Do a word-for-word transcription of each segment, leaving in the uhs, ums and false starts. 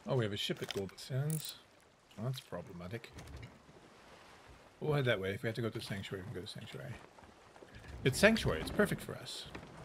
Oh, we have a ship at Golden Sands. Well, that's problematic. We'll head that way. If we have to go to Sanctuary, we can go to Sanctuary. It's Sanctuary. It's perfect for us.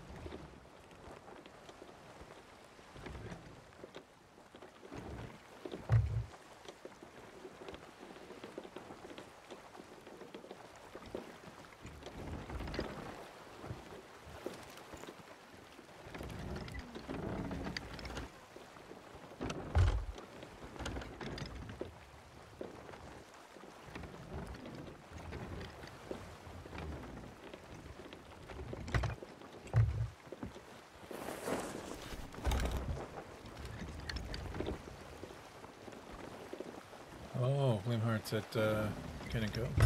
Oh, Flame Hearts at uh, Cannon Cove. I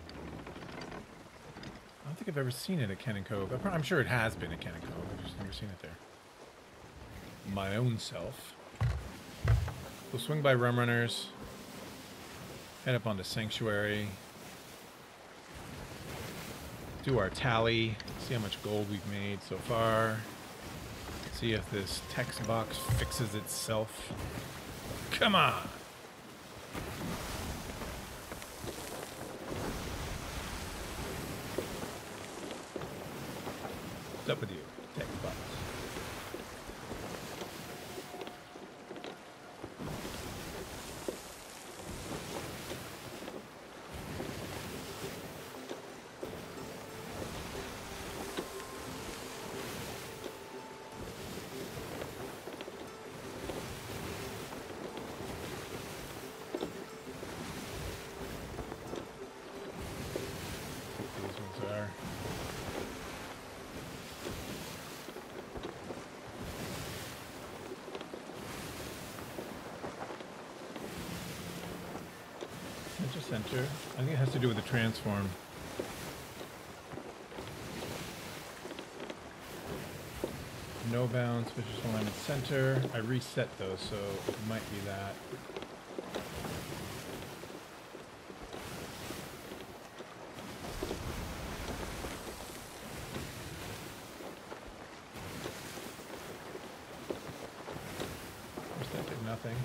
don't think I've ever seen it at Cannon Cove. I'm sure it has been at Cannon Cove. I've just never seen it there. My own self. We'll swing by Rum Runners. Head up onto Sanctuary. Do our tally. See how much gold we've made so far. See if this text box fixes itself. Come on! What's up with you, text box? Center. I think it has to do with the transform. No bounds, Vicious Alignment Center. I reset those, so it might be that. First that did nothing.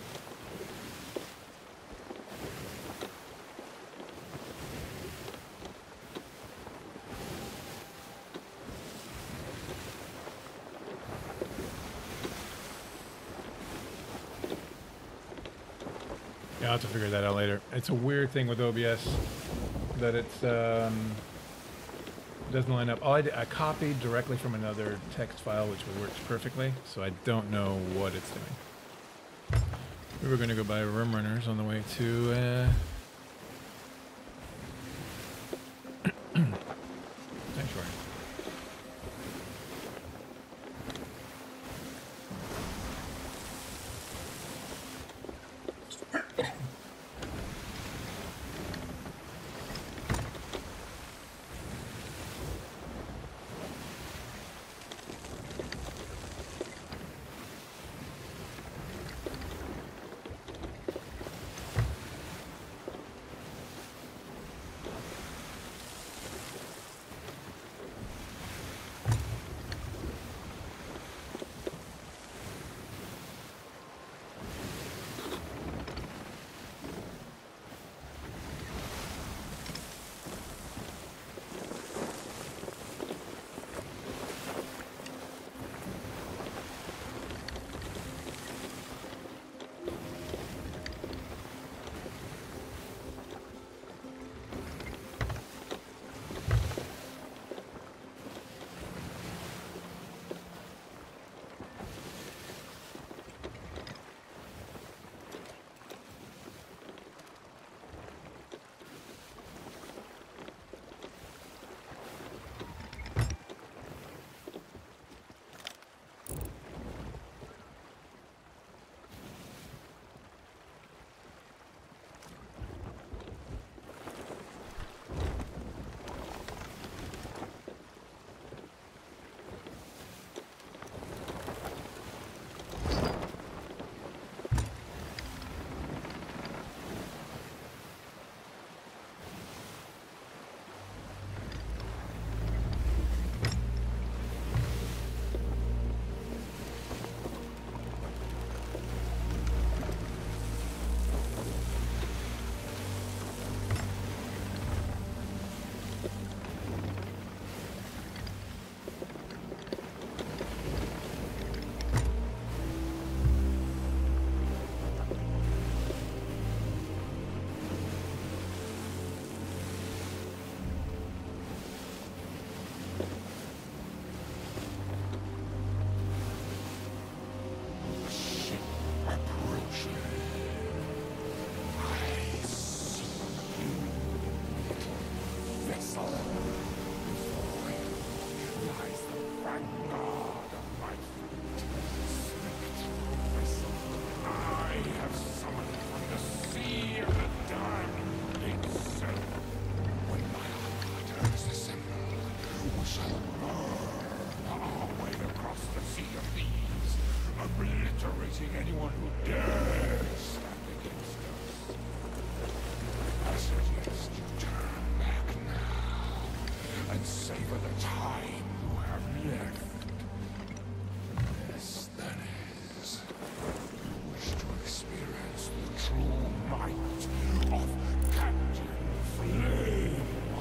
I'll have to figure that out later. It's a weird thing with O B S that it's um, doesn't line up. All I, did, I copied directly from another text file, which works perfectly, so I don't know what it's doing. We were going to go buy Rum Runners on the way to uh, Sanctuary. fighting anyone who dares stand against us. I suggest you turn back now and savor the time you have left. Yes, that is. You wish to experience the true might of Captain Flameheart.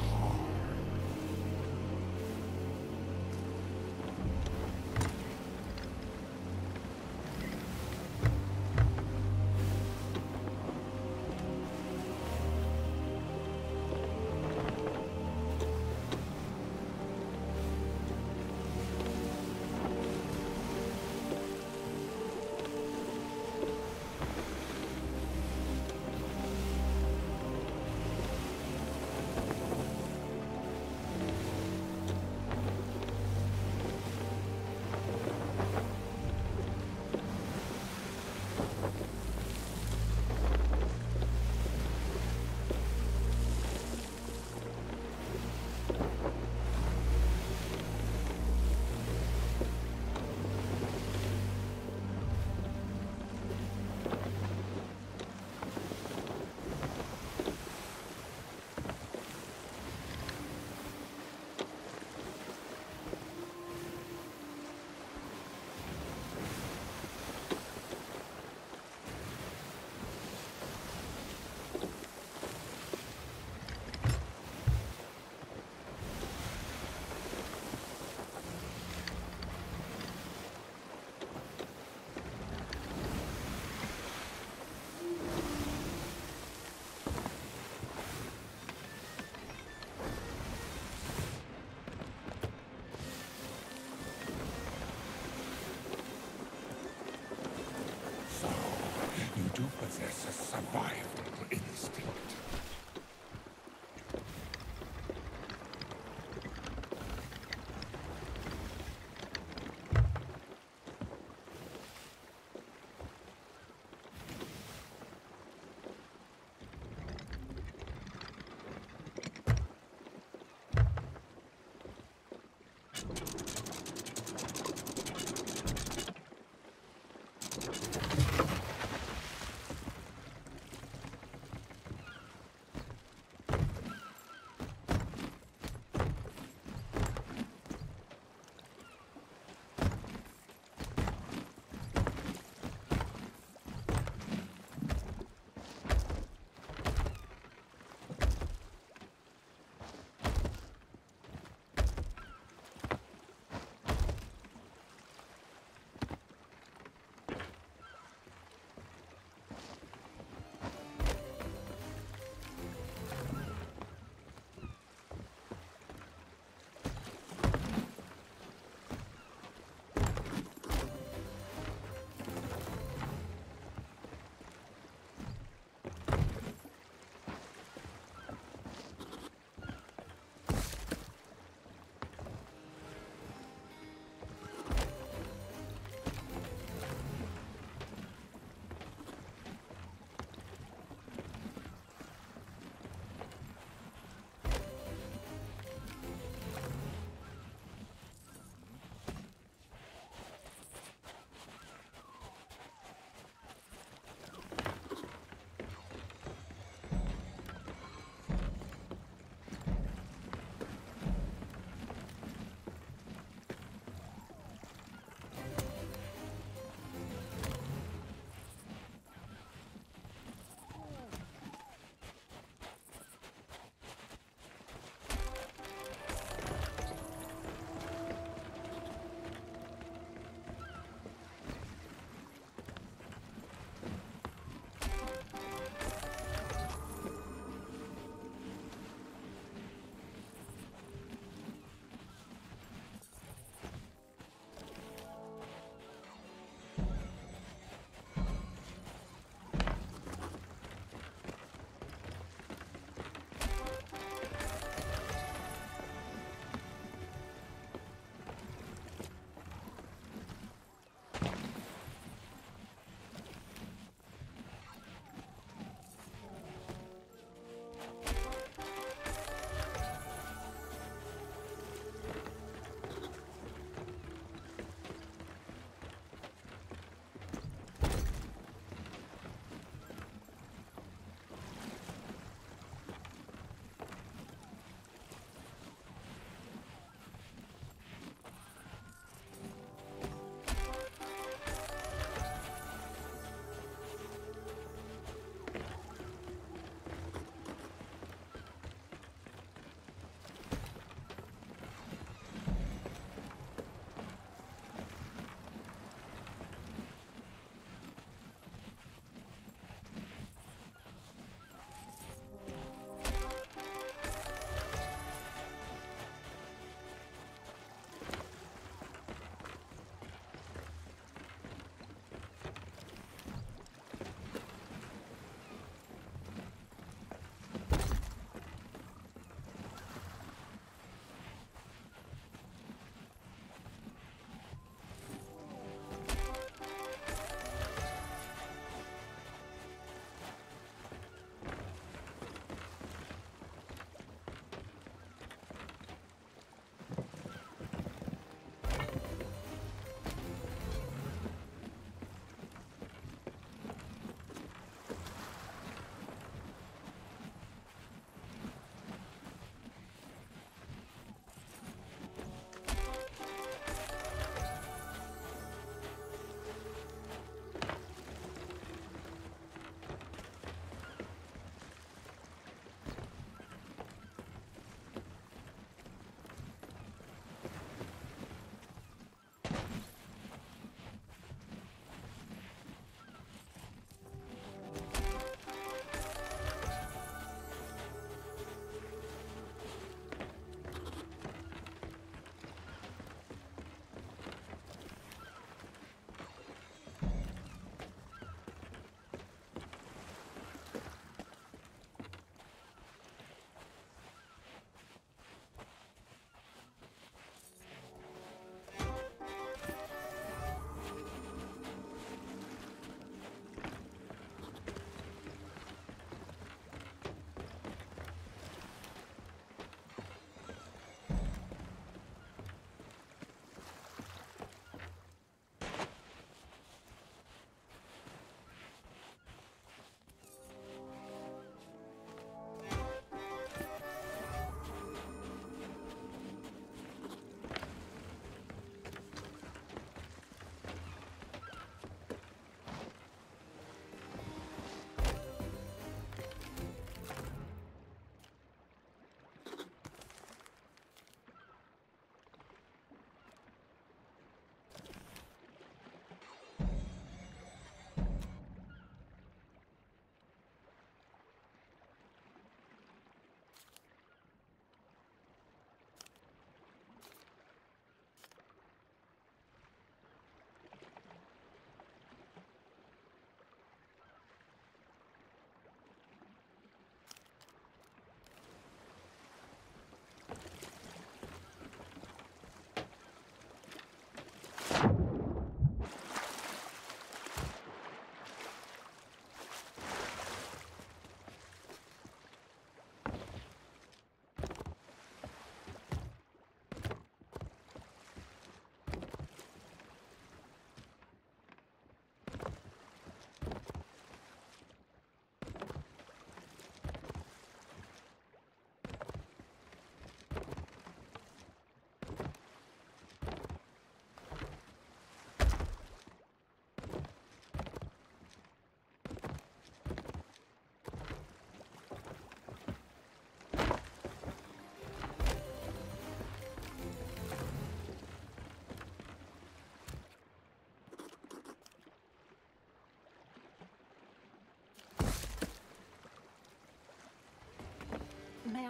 Do possess a survival instinct.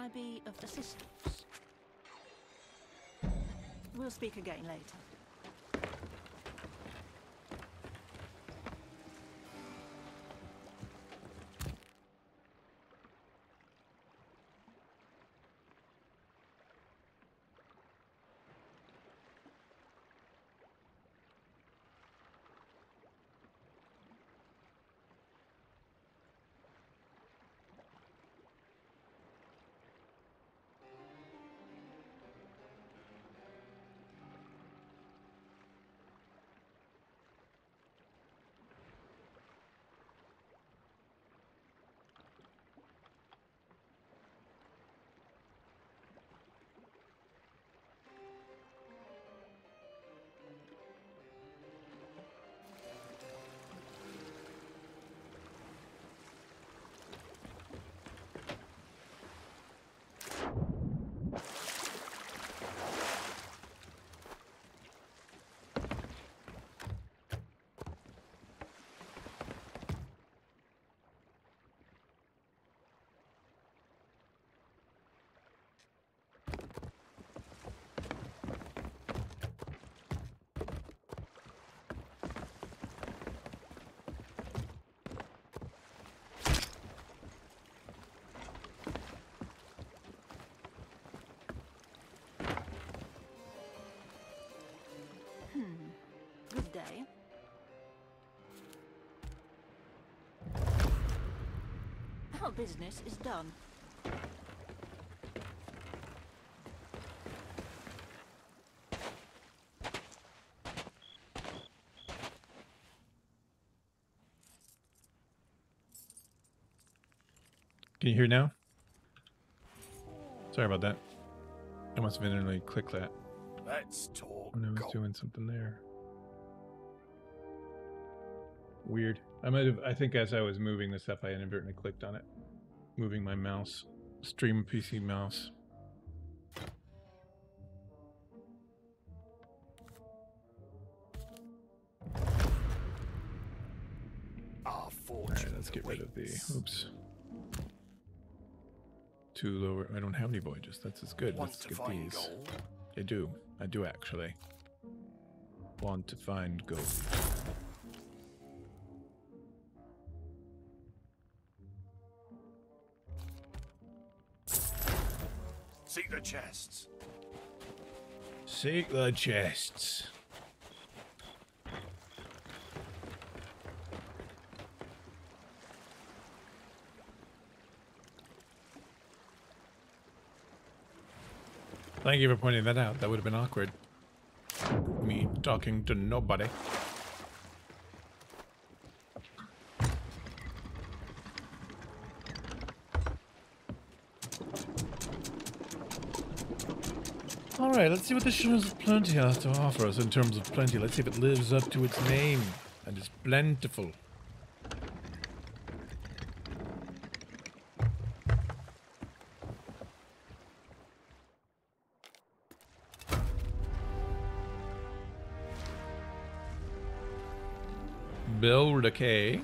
I be of assistance? We'll speak again later. Good day. Our business is done. Can you hear now? Sorry about that. I must have inadvertently clicked that Let's talk. when I was gold. doing something there. Weird. I might have, I think as I was moving this up, I inadvertently clicked on it. Moving my mouse. Stream P C mouse. Our fortune. Alright, let's get rid of the, oops. Two lower, I don't have any voyages. That's as good. Want Let's to get find these. gold? I do. I do actually. Want to find gold. Seek the chests. Seek the chests. Thank you for pointing that out. That would have been awkward. Me talking to nobody. Alright, let's see what the Shores of Plenty has to offer us in terms of plenty. Let's see if it lives up to its name and is plentiful. Bill decay.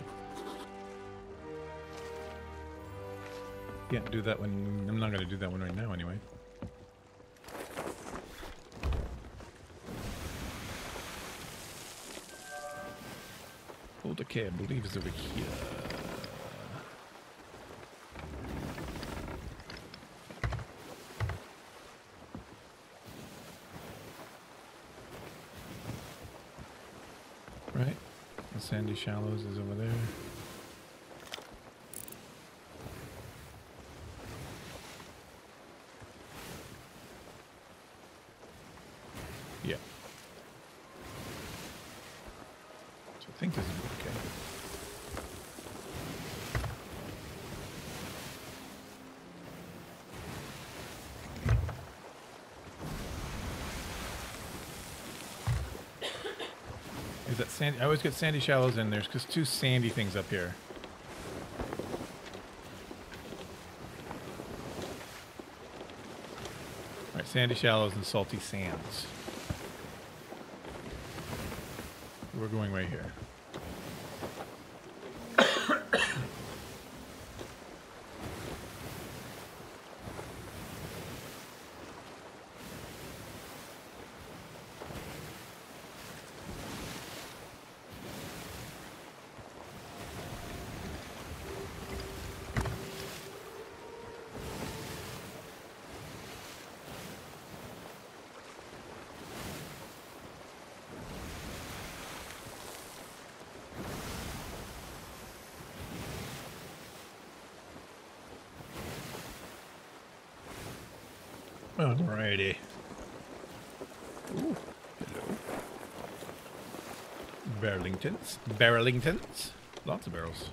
Can't do that one. I'm not going to do that one right now anyway. Full decay, I believe, is over here. Right? The Sandy Shallows is over there. Yeah. So I think this is okay. Is that sandy? I always get sandy shallows in there because two sandy things up here. Right, sandy shallows and salty sands. We're going right here. Alrighty. Ooh, hello. Barrelingtons. Barrelingtons. Lots of barrels.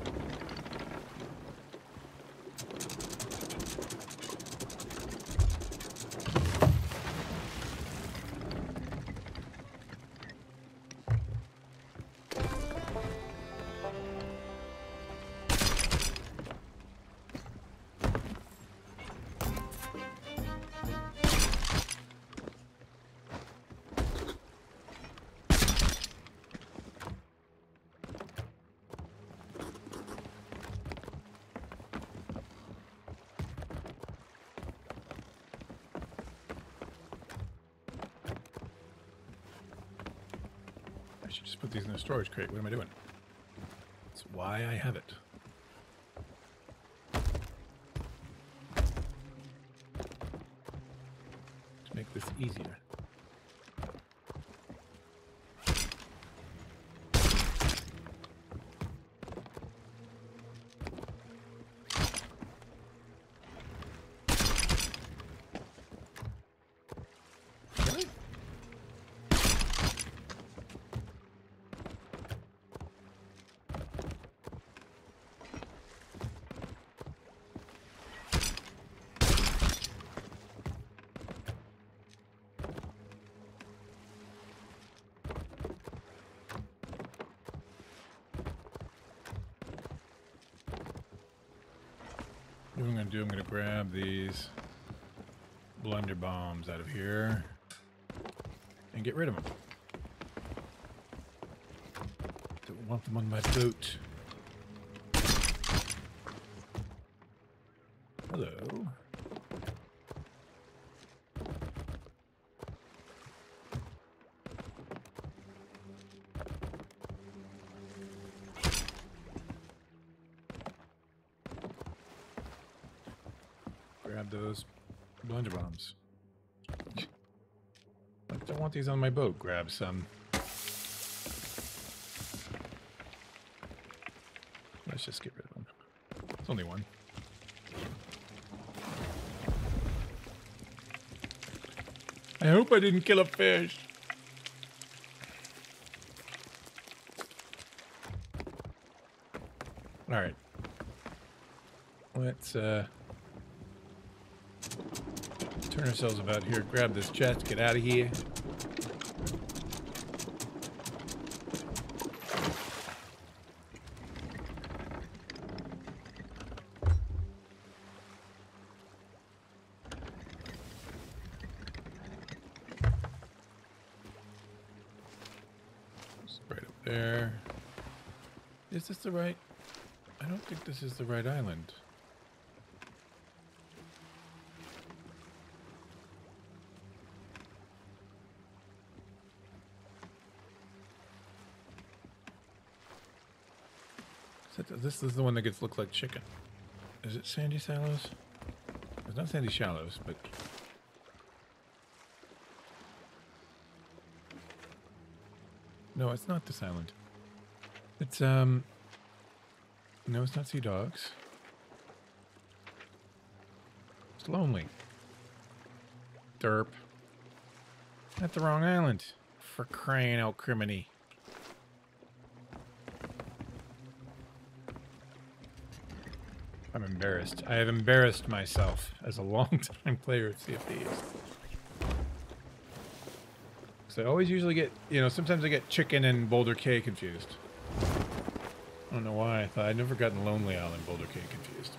I should just put these in a storage crate. What am I doing? That's why I have it. To make this easier. What I'm going to do, I'm going to grab these blunder bombs out of here and get rid of them. Don't want them on my boat. Hello. Grab those blunder bombs. I don't want these on my boat. Grab some. Let's just get rid of them. It's only one. I hope I didn't kill a fish. All right. Let's uh turn ourselves about here, grab this chest, get out of here. It's right up there. Is this the right? I don't think this is the right island. This is the one that gets look like chicken. Is it Sandy Shallows? It's not Sandy Shallows, but no, it's not this island. It's um no, it's not Sea Dogs. It's Lonely. Derp. That's the wrong island. For crying out criminy. I'm embarrassed. I have embarrassed myself as a long-time player of Sea of Thieves. So I always usually get, you know, sometimes I get Chicken and Boulder Cay confused. I don't know why. I thought I'd never gotten Lonely Isle and Boulder Cay confused.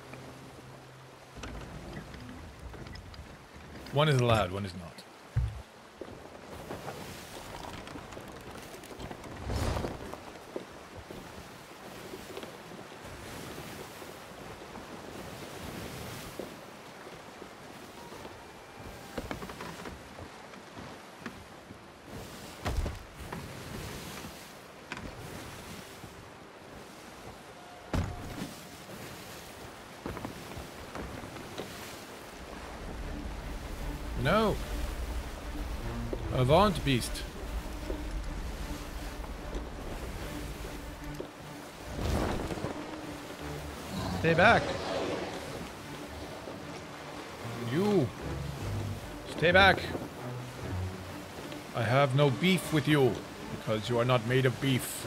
One is allowed, one is not. No! Avant, beast. Stay back. You. Stay back. I have no beef with you because you are not made of beef.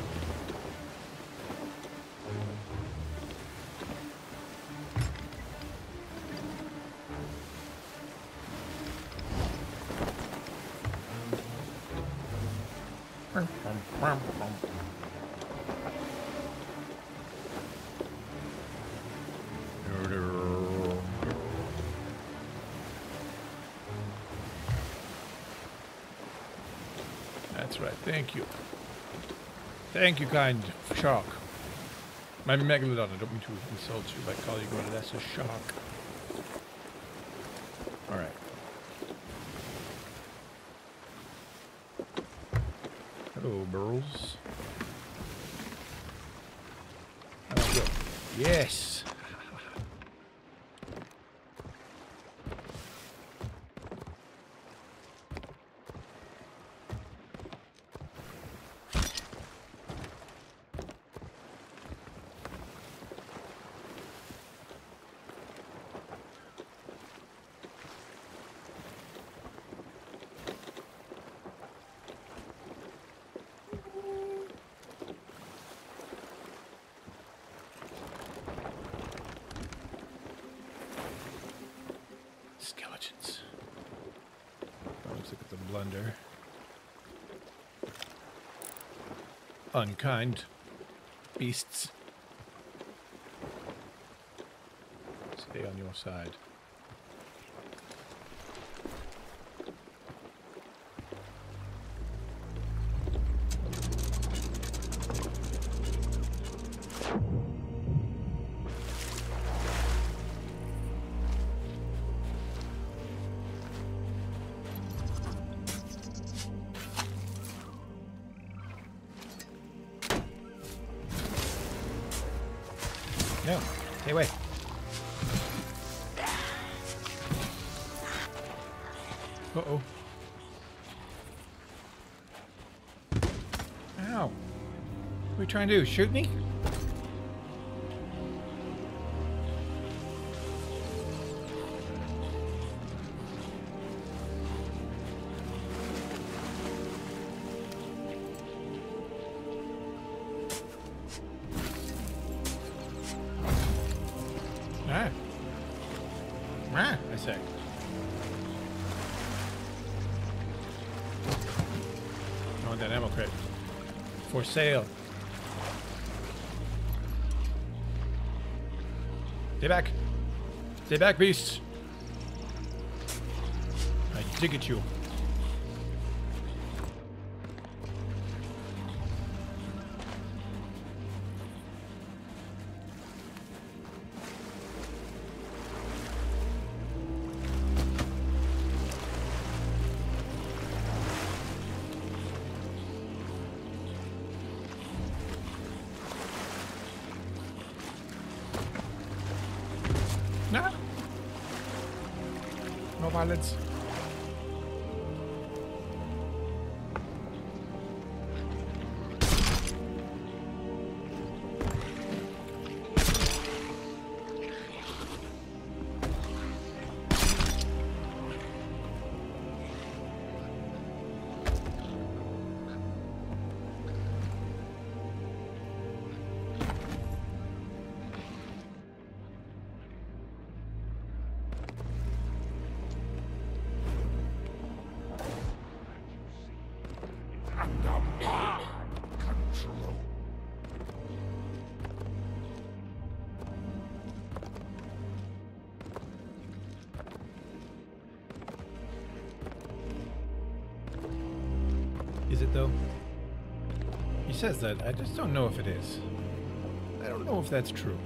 That's right, thank you. Thank you, kind shark. Maybe Megalodon, I don't mean to insult you by calling you one, that's a shark. Alright. Hello, burls. How do I go? Yes! Skeletons. Oh, let's look at the blunder. Unkind beasts. Stay on your side. No, stay away. Uh-oh. Ow. What are you trying to do? Shoot me? Ah. Ah, I say. I want that ammo crate. For sale. Stay back. Stay back, beasts. I dig at you. No. No violence. Under my control. Is it though? He says that. I just don't know if it is. I don't know if that's true.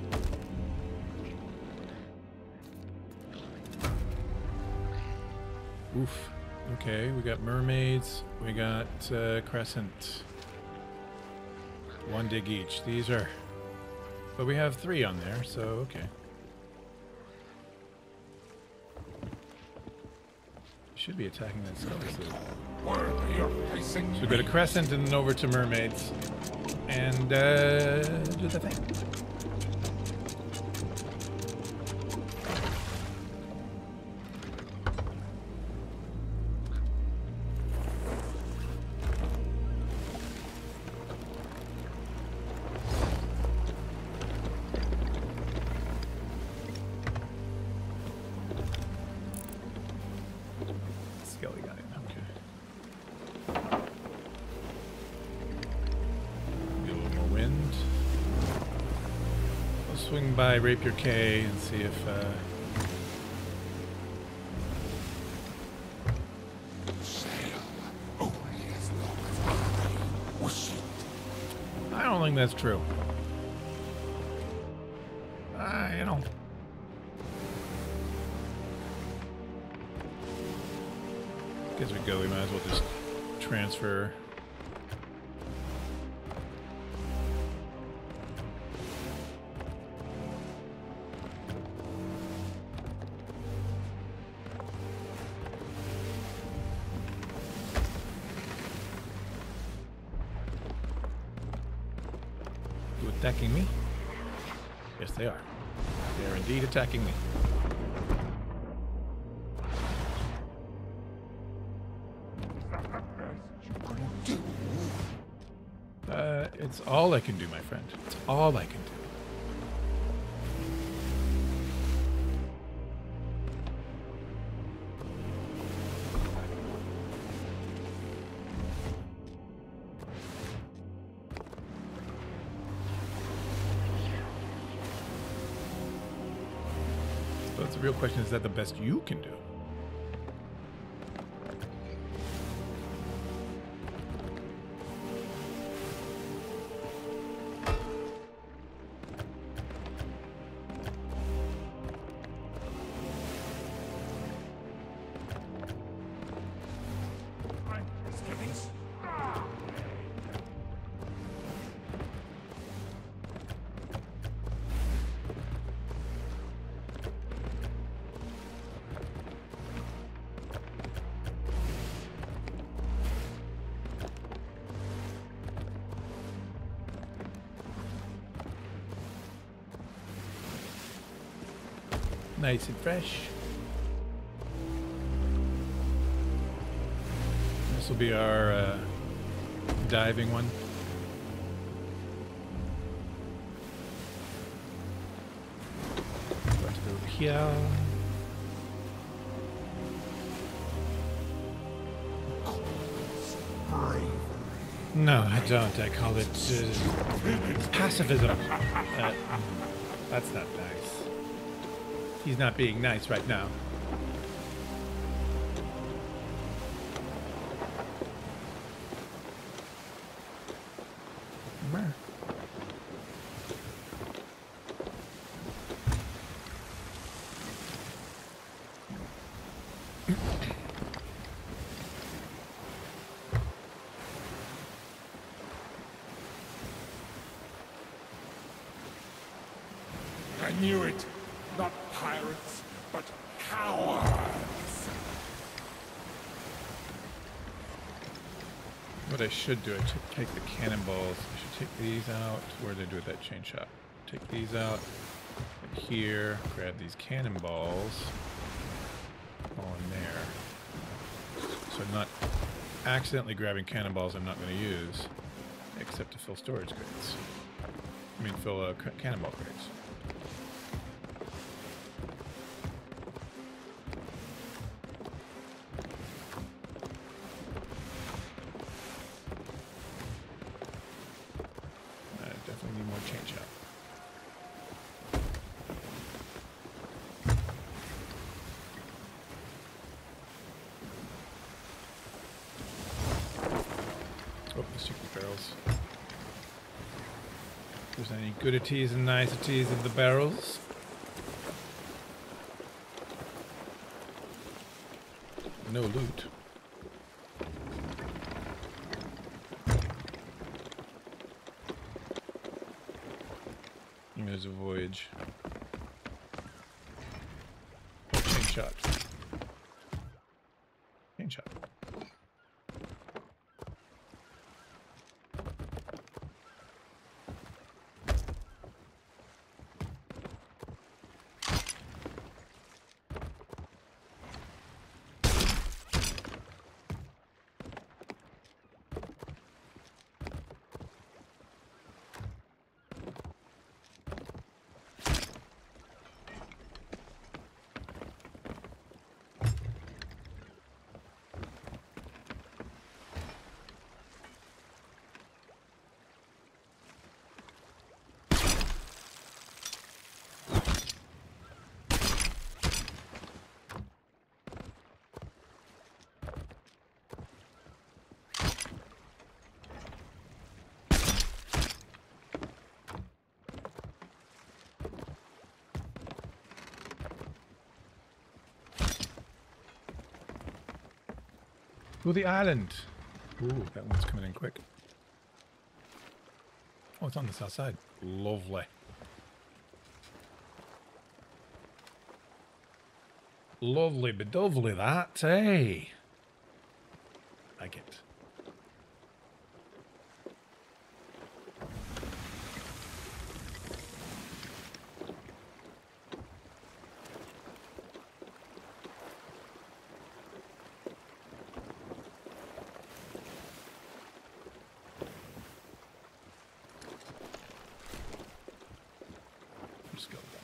Oof. Okay, we got mermaids. We got uh, crescent. One dig each. These are... But we have three on there, so okay. Should be attacking that skeleton. Worthy of facing So we go to crescent and then over to mermaids. And uh, do the thing. swing by Rapier K and see if uh, Sail only as long as I wish it. I don't think that's true. Uh, you know. As we go, we might as well just transfer. You attacking me? Yes, they are. They are indeed attacking me. Uh, it's all I can do, my friend. It's all I can do. So that's the real question, is that the best you can do? Nice and fresh. This will be our uh, diving one. Got to go here. No, I don't. I call it uh, pacifism. Uh, that's not nice. He's not being nice right now. I knew it. Not pirates, but cowards. What I should do, I should take the cannonballs. I should take these out. Where did I do with that chain shot? Take these out. Right here. Grab these cannonballs. All in there. So I'm not accidentally grabbing cannonballs I'm not going to use, except to fill storage crates. I mean, fill uh, cannonball crates. If there's any goodities and niceties of the barrels. No loot. There's a voyage. Oh, chain shot. Chain shot. To the island. Ooh, that one's coming in quick. Oh, it's on the south side. Lovely. Lovely bedovely that, hey. Like it. Just go down.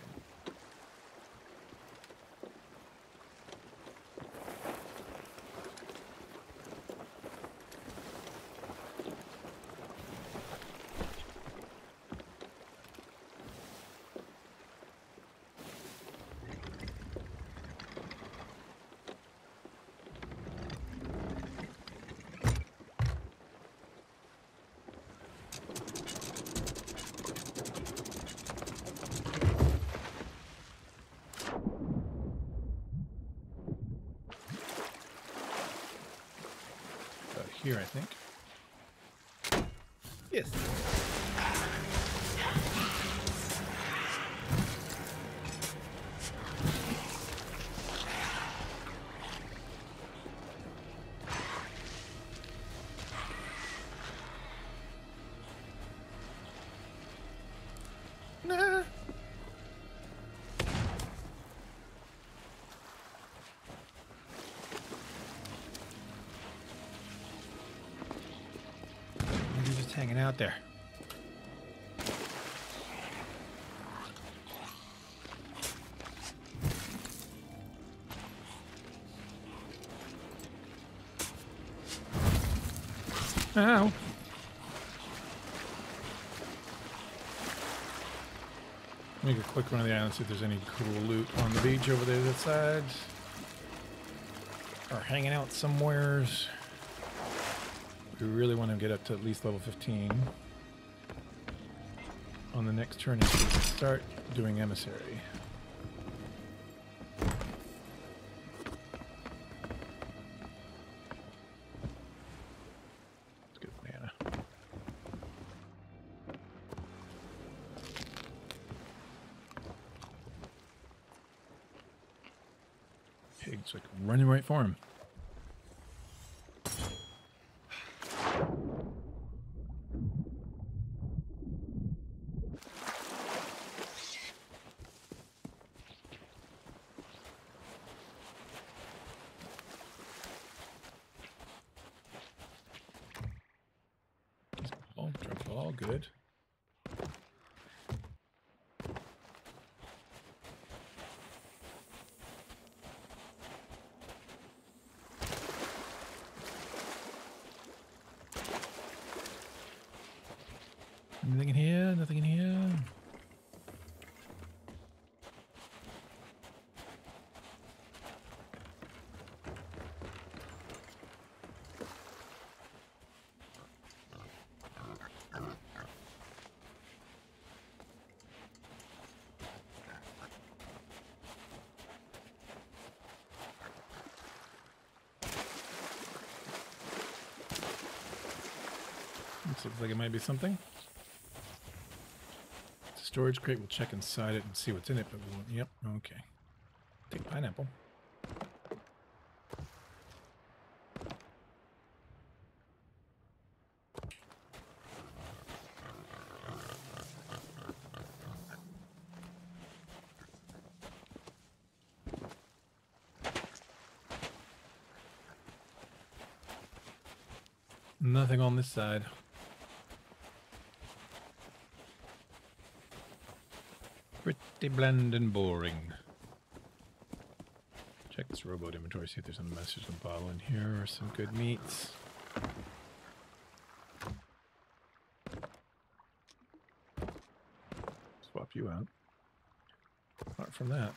Here, I think. Yes. Nah. Hanging out there. Ow. Make a quick run of the island, see if there's any cool loot on the beach over there that side. Or hanging out somewheres. We really want to get up to at least level fifteen on the next turn so we can start doing emissary. Let's get banana. Pigs like running right for him. All good. Anything in here? Nothing in here. This looks like it might be something. It's a storage crate. We'll check inside it and see what's in it, but we won't. Yep, okay. Take pineapple. Nothing on this side. Pretty bland and boring. Check this rowboat inventory, see if there's some message and bottle in here or some good meats. Swap you out. Apart from that.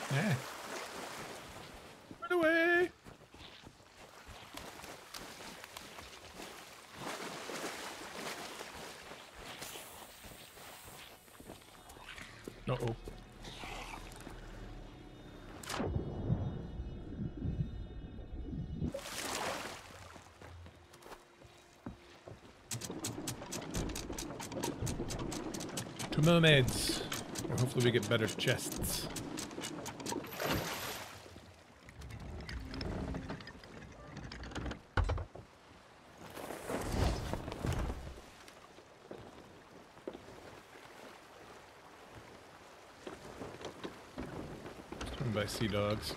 Yeah. Run away! Uh-oh. Two mermaids. Or hopefully we get better chests. Run by sea dogs.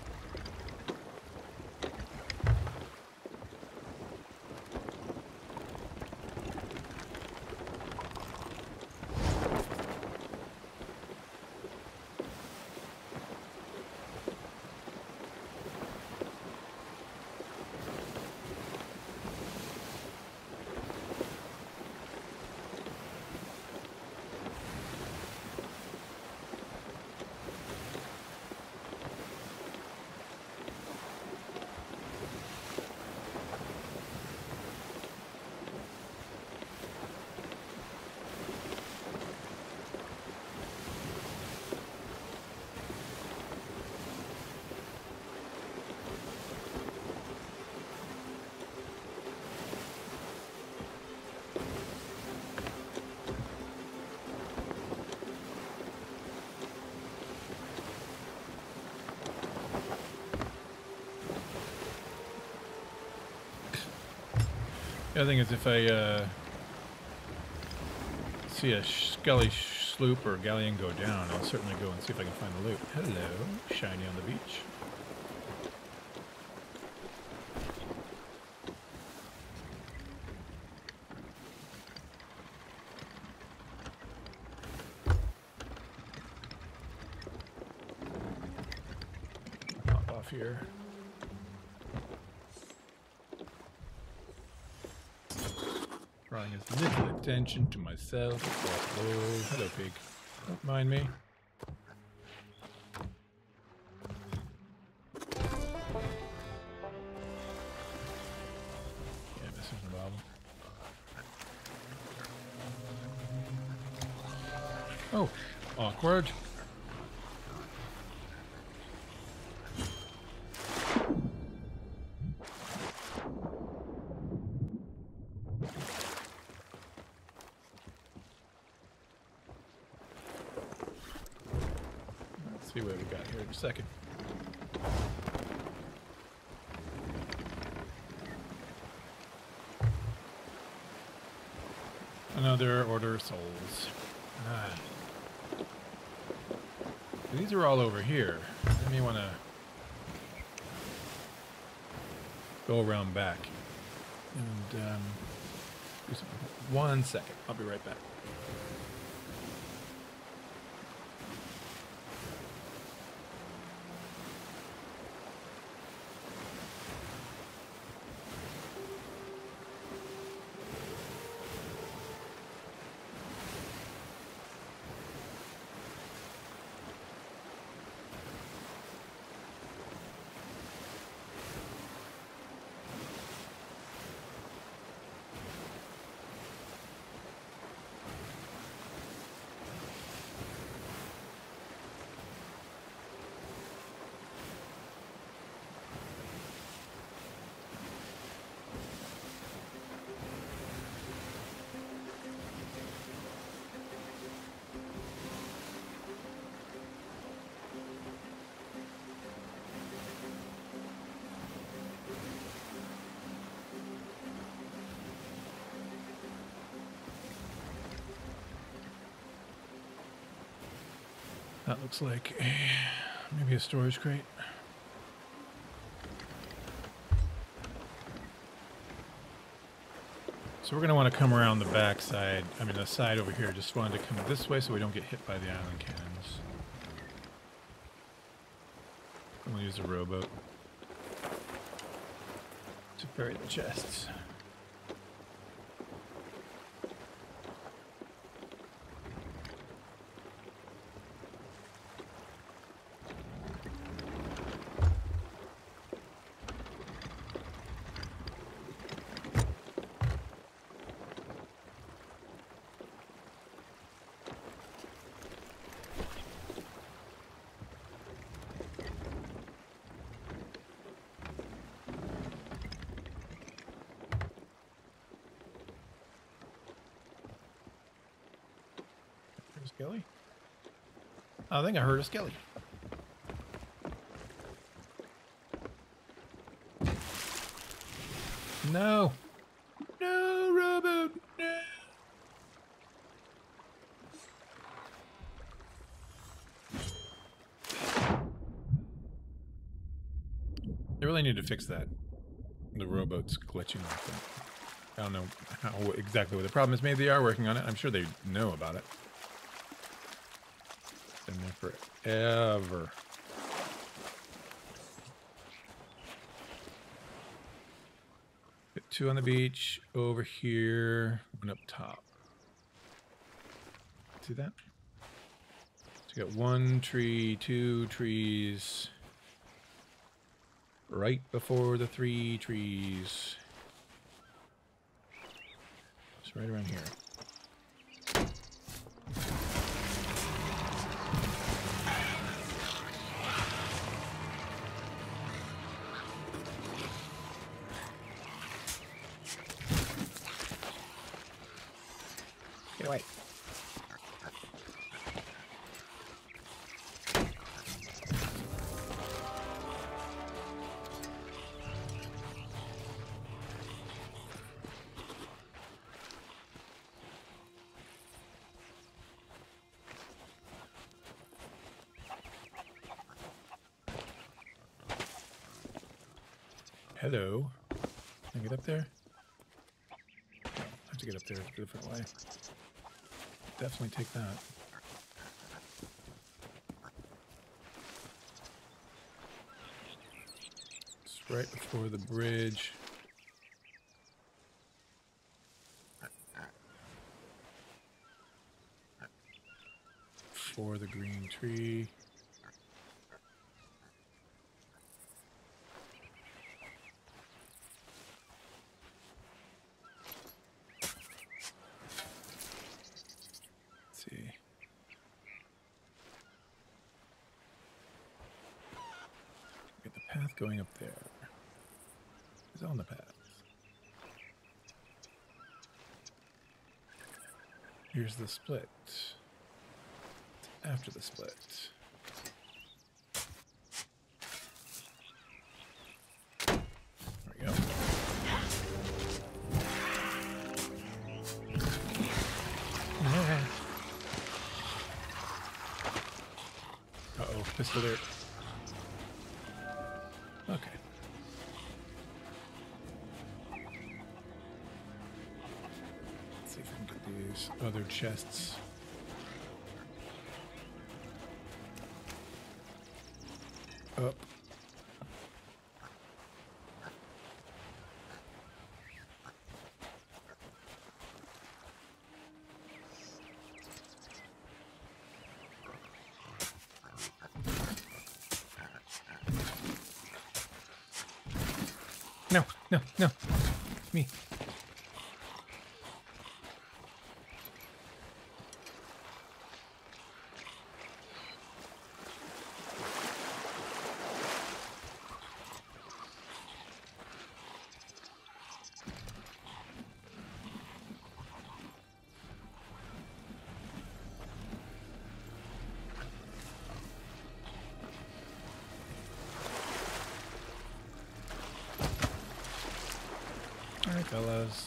The other thing is if I uh, see a skelly sloop or galleon go down, I'll certainly go and see if I can find the loot. Hello, shiny on the beach. Hop off here. Drawing as little attention to myself as possible. Hello, pig. Don't mind me. Yeah, this isn't a problem. Oh, awkward. See what we got here in a second. Another order of souls. Ah. These are all over here. I may want to go around back and um, do something. One second. I'll be right back. That looks like a, maybe a storage crate. So we're going to want to come around the back side, I mean the side over here. Just wanted to come this way so we don't get hit by the island cannons. We'll use a rowboat to bury the chests. Skelly? I think I heard a skelly. No. No, rowboat. No. They really need to fix that. The rowboat's glitching off. I don't know how exactly what the problem is. Maybe they are working on it. I'm sure they know about it. Been there forever. Got two on the beach, over here, one up top. See that? So you got one tree, two trees. Right before the three trees. It's right around here. Get away. Hello. Can I get up there? I have to get up there a different way. Definitely take that. It's right before the bridge. For the green tree. Going up there. It's on the path. Here's the split. It's after the split. There we go. Yeah. Uh-oh, pistol there. Okay. Let's see if we can get these other chests. Up. No, no, no. It's me. All right, fellas.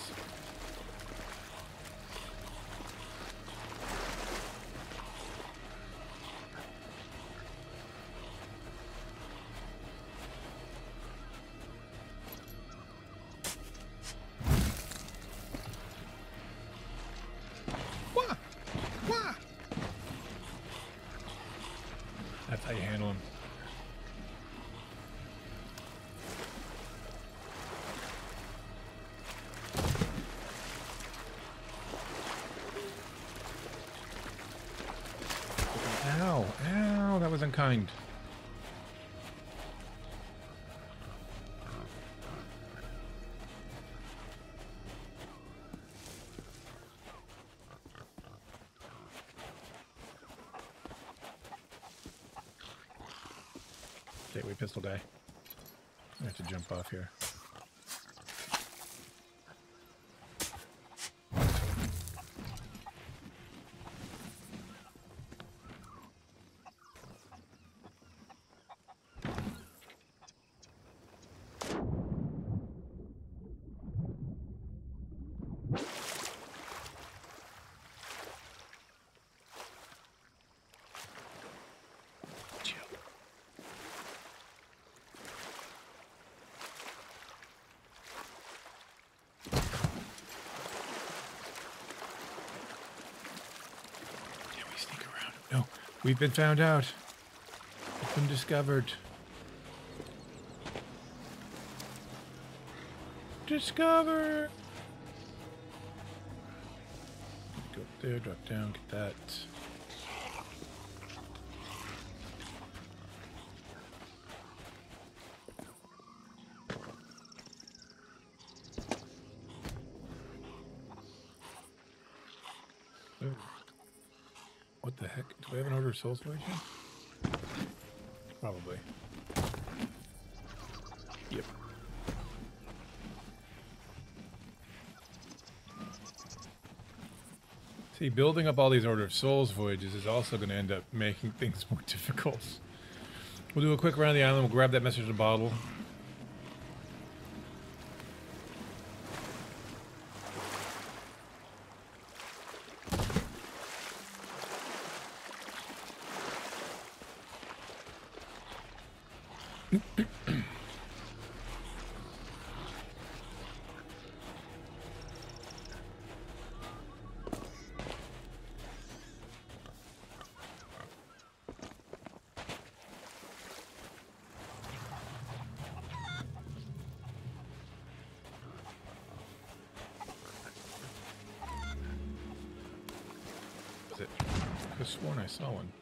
Wah! Wah! That's how you handle him. Ow, ow, that was unkind. Gateway pistol die. I have to jump off here. We've been found out. We've been discovered. Discover. Go up there, drop down, get that. Ooh. What the heck? Do we have an order of souls for you? Probably. Yep. See, building up all these Order of Souls voyages is also going to end up making things more difficult. We'll do a quick round of the island. We'll grab that message in a bottle. I could have sworn I saw one.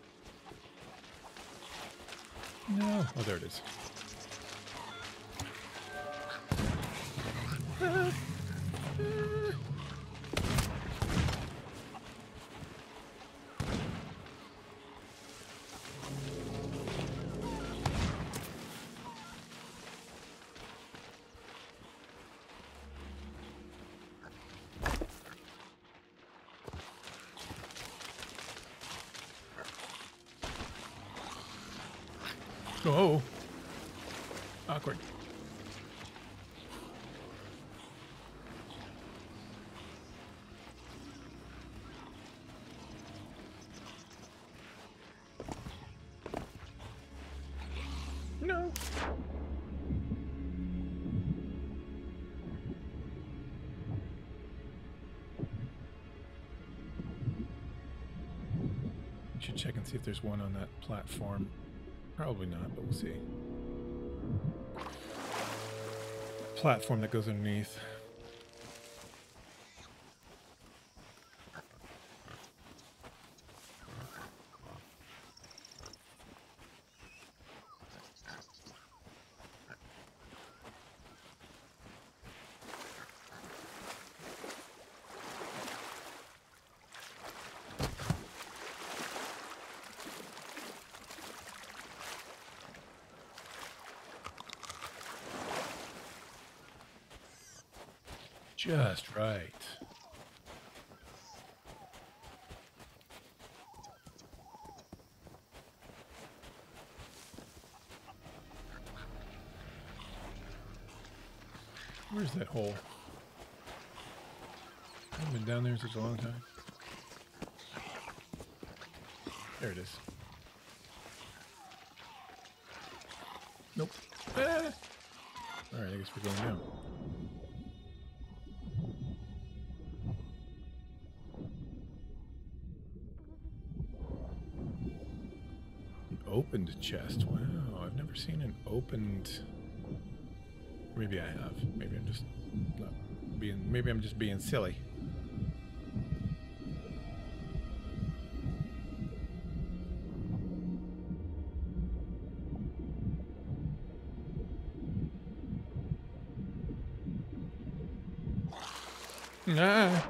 No. Oh, there it is. Oh, awkward. No. We should check and see if there's one on that platform. Probably not, but we'll see. Platform that goes underneath. Just right. Where's that hole? I haven't been down there in such a long time. There it is. Nope. Ah! Alright, I guess we're going down. Opened chest. Wow, I've never seen an opened. Maybe I have. Maybe I'm just not being. Maybe I'm just being silly. Ah.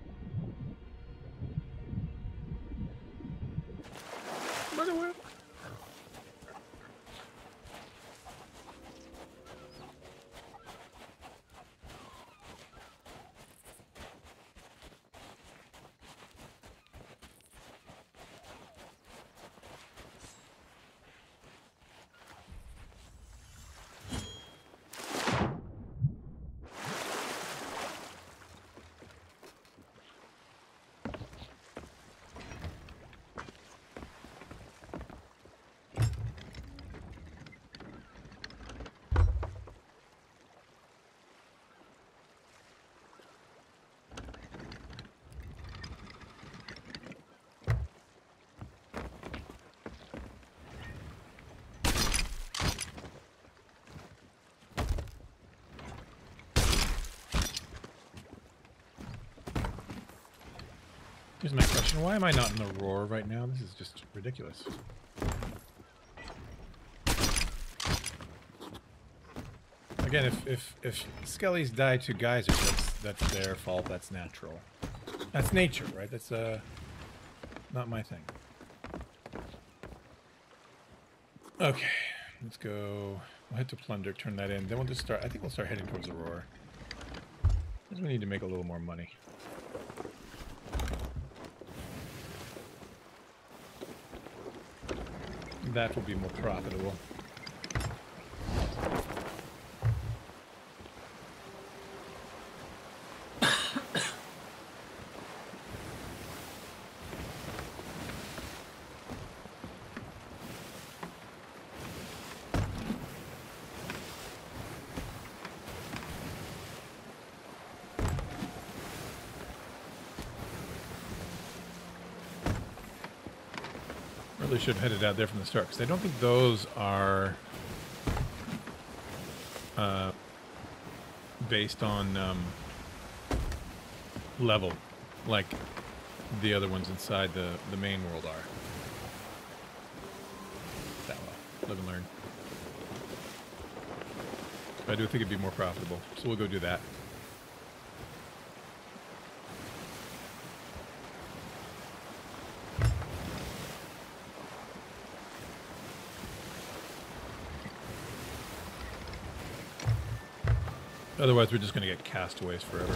By the way. Here's my question. Why am I not in the roar right now? This is just ridiculous. Again, if, if, if skellies die to geysers, that's, that's their fault. That's natural. That's nature, right? That's uh, not my thing. Okay, let's go. We'll head to plunder, turn that in. Then we'll just start. I think we'll start heading towards the roar. Because we need to make a little more money. That will be more profitable. Really should have headed out there from the start, because I don't think those are uh, based on um, level, like the other ones inside the, the main world are. That well, live and learn. But I do think it'd be more profitable, so we'll go do that. Otherwise, we're just going to get castaways forever.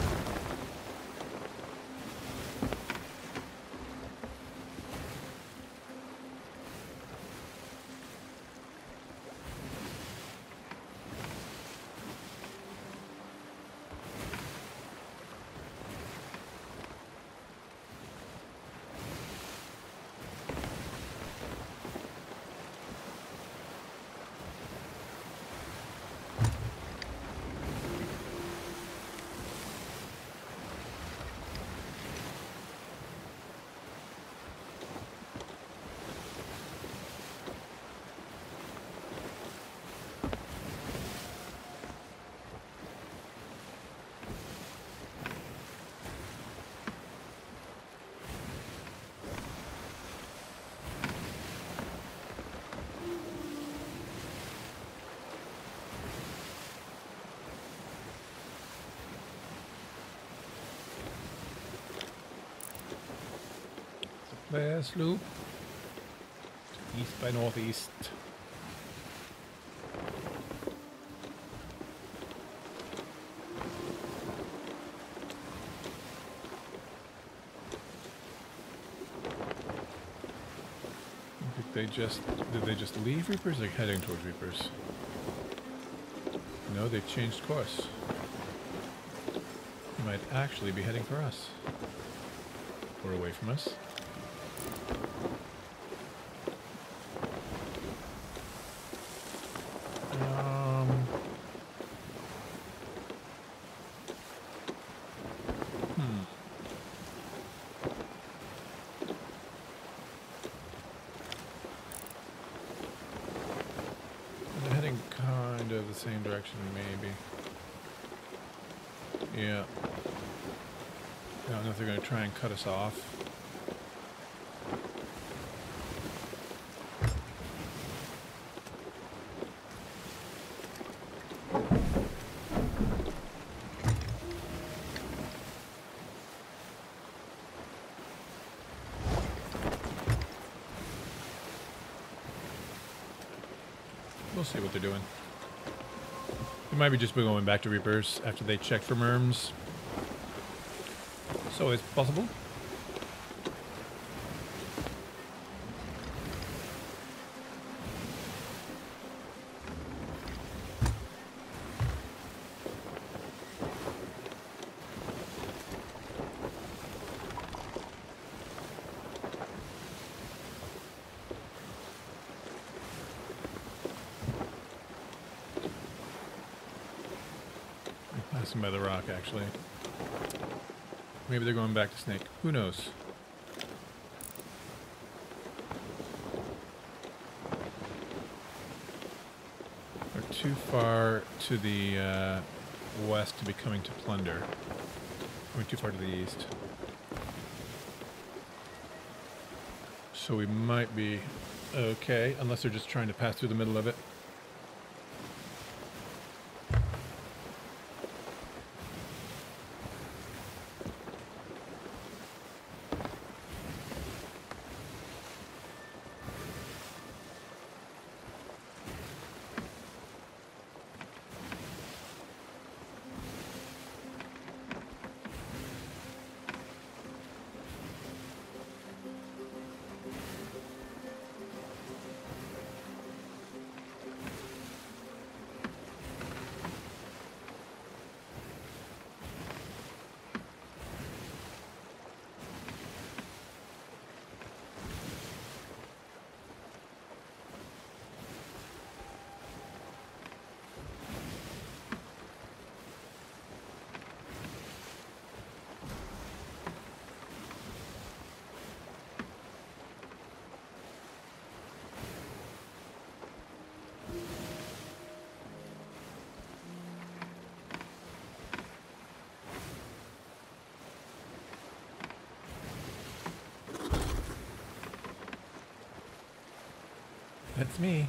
West loop. East by northeast. Did they just did they just leave Reapers or heading towards Reapers? No, they've changed course. They might actually be heading for us. Or away from us. Same direction, maybe. Yeah. I don't know if they're going to try and cut us off. We'll see what they're doing. They might be just going back to Reapers after they check for merms. So it's possible. By the rock, actually. Maybe they're going back to Snake. Who knows? They're too far to the uh, west to be coming to plunder. Going too far to the east. so we might be okay, unless they're just trying to pass through the middle of it. That's me.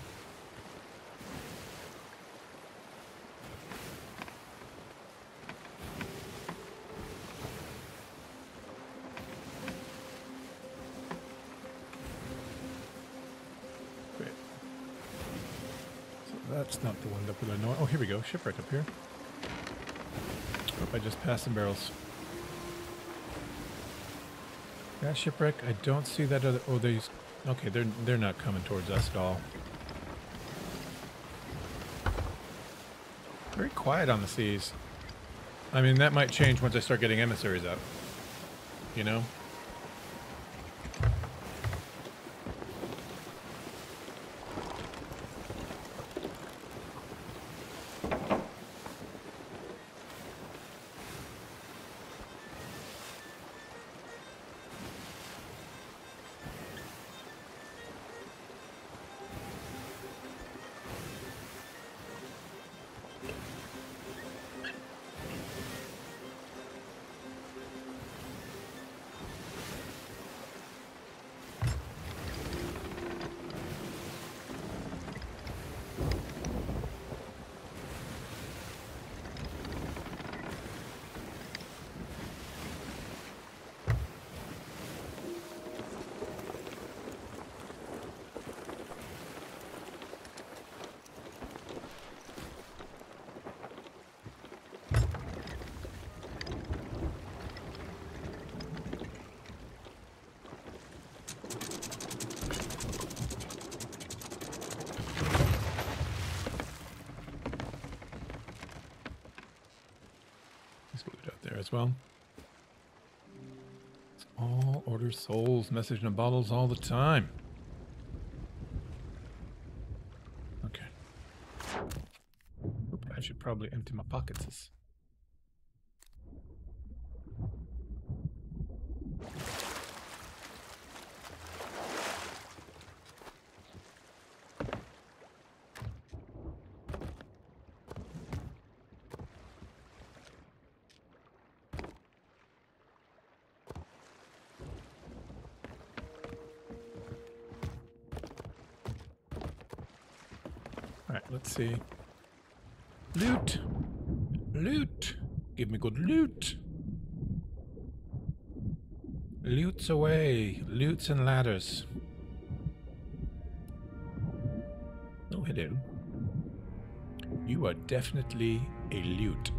Great. So that's not the one up with the noise. Oh, here we go. Shipwreck up here. Hope I just passed some barrels. Yeah, shipwreck. I don't see that other. Oh, these. Okay, they're they're not coming towards us at all. Very quiet on the seas. I mean, that might change once I start getting emissaries up. You know? As well. It's all order souls, message in bottles all the time. Okay. Oop, I should probably empty my pockets. Alright, let's see. Loot! Loot! Give me good loot! Loots away! Loots and ladders. Oh, hello. You are definitely a lute.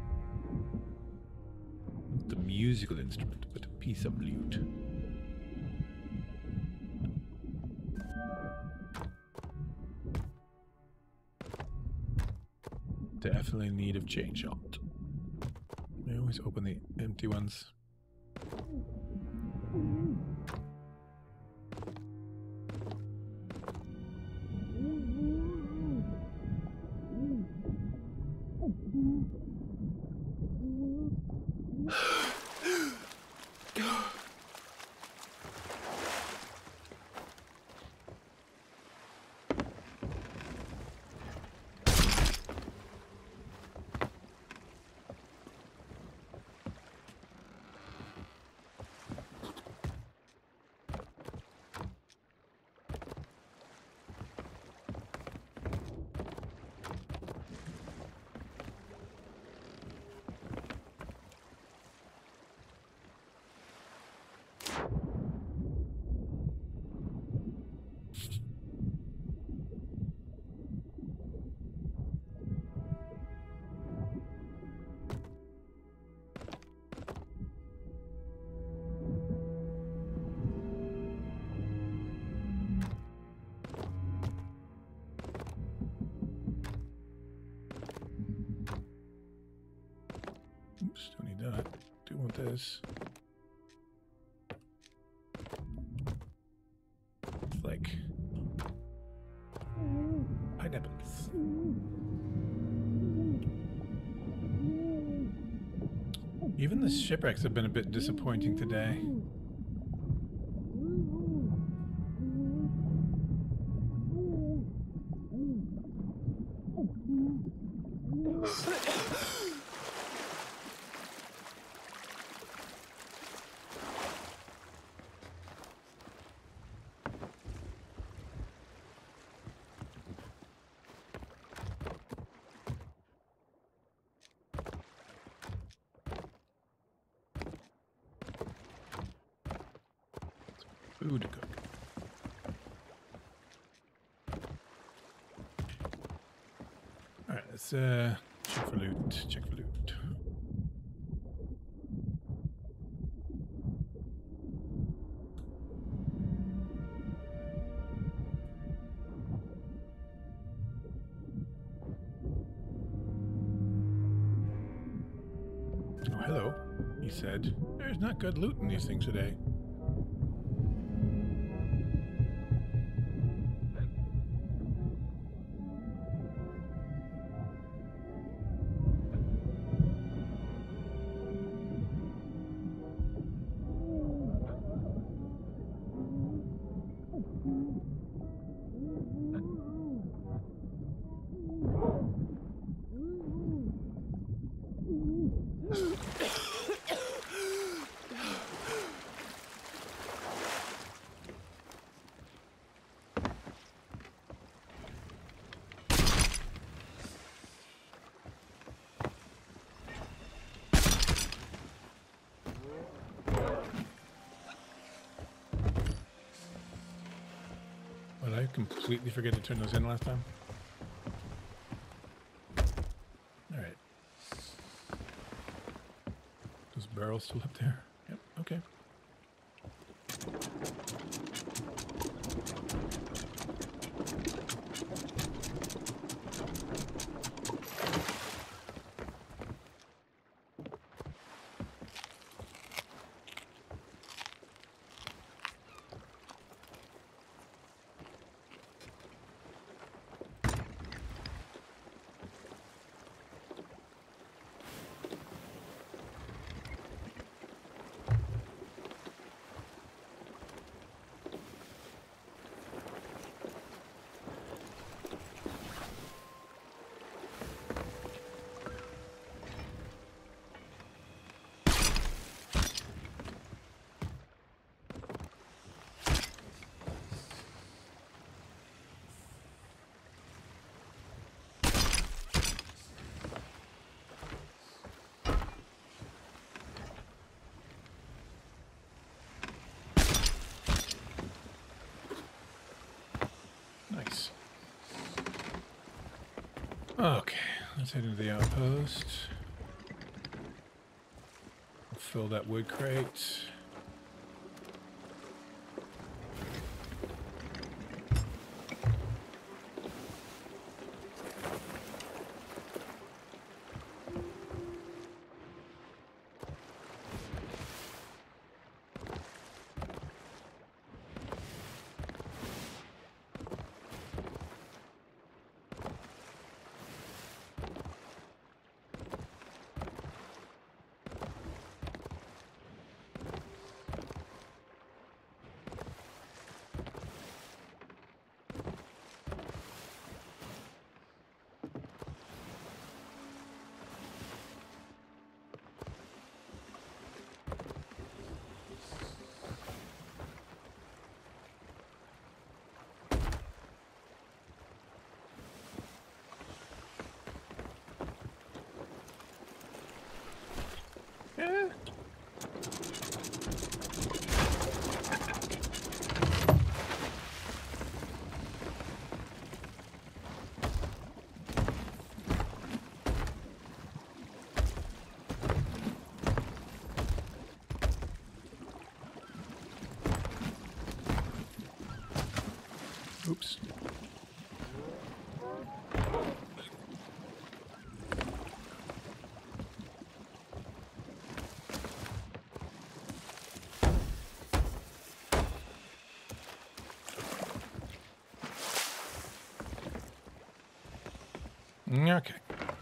Not the musical instrument, but a piece of lute. Definitely in need of change art. I always open the empty ones. not do want this. It's like pineapples. Even the shipwrecks have been a bit disappointing today. Food to cook. Alright, let's uh, check for loot. Check for loot. Oh, hello. He said, there's not good loot in these things today. Did I completely forget to turn those in last time? Alright. Those barrels still up there? Yep, okay. Nice. Okay, let's head into the outpost. We'll fill that wood crate. Okay.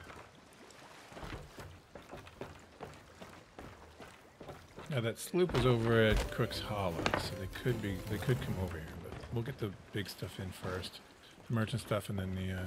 Now that sloop was over at Crook's Hollow, so they could be they could come over here, but we'll get the big stuff in first. The merchant stuff and then the uh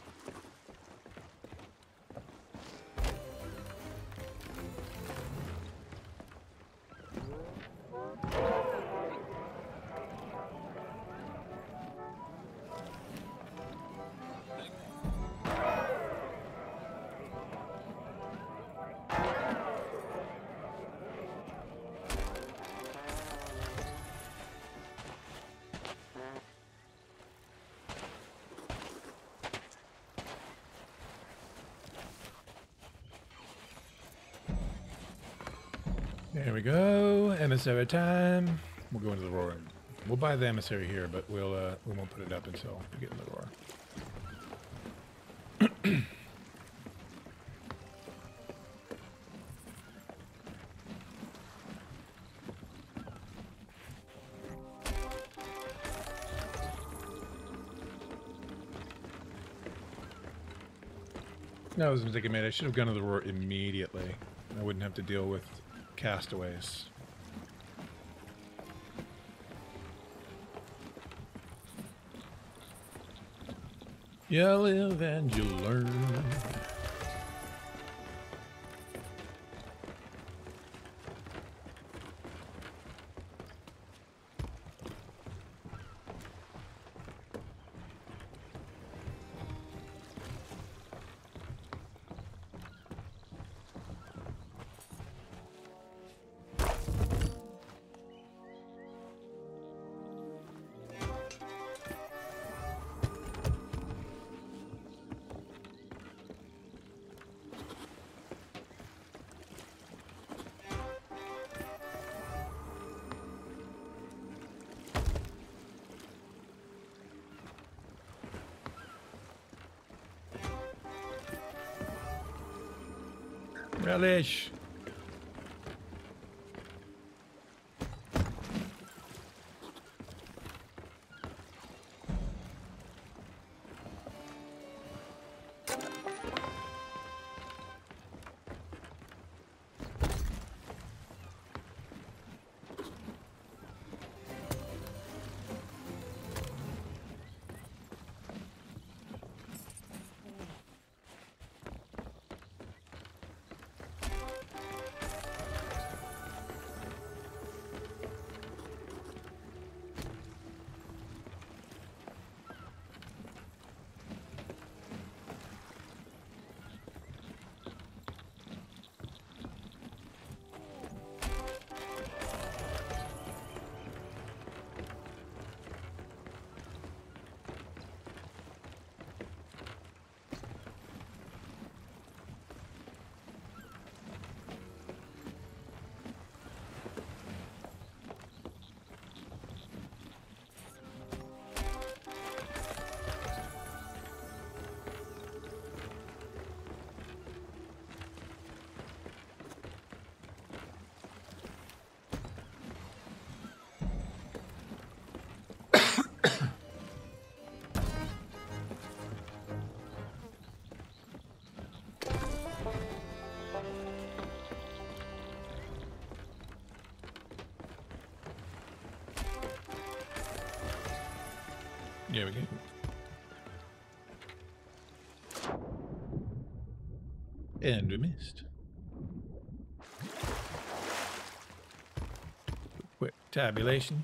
there we go. Emissary time. We'll go into the roar. We'll buy the emissary here, but we'll uh, we won't put it up until we get in the roar. No, it was a mistake I made. I should have gone to the roar immediately. I wouldn't have to deal with castaways. You live and you learn. Relish. Yeah, we can. And we missed. Quick tabulation.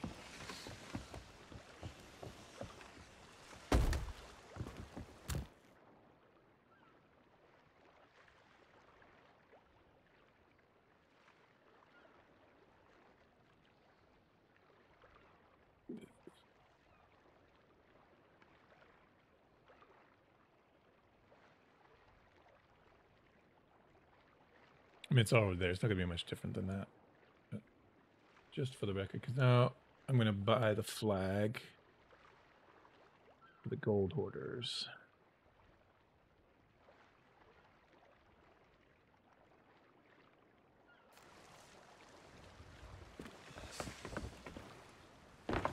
I mean, it's all over there. It's not going to be much different than that. But just for the record, because now I'm going to buy the flag for the gold hoarders.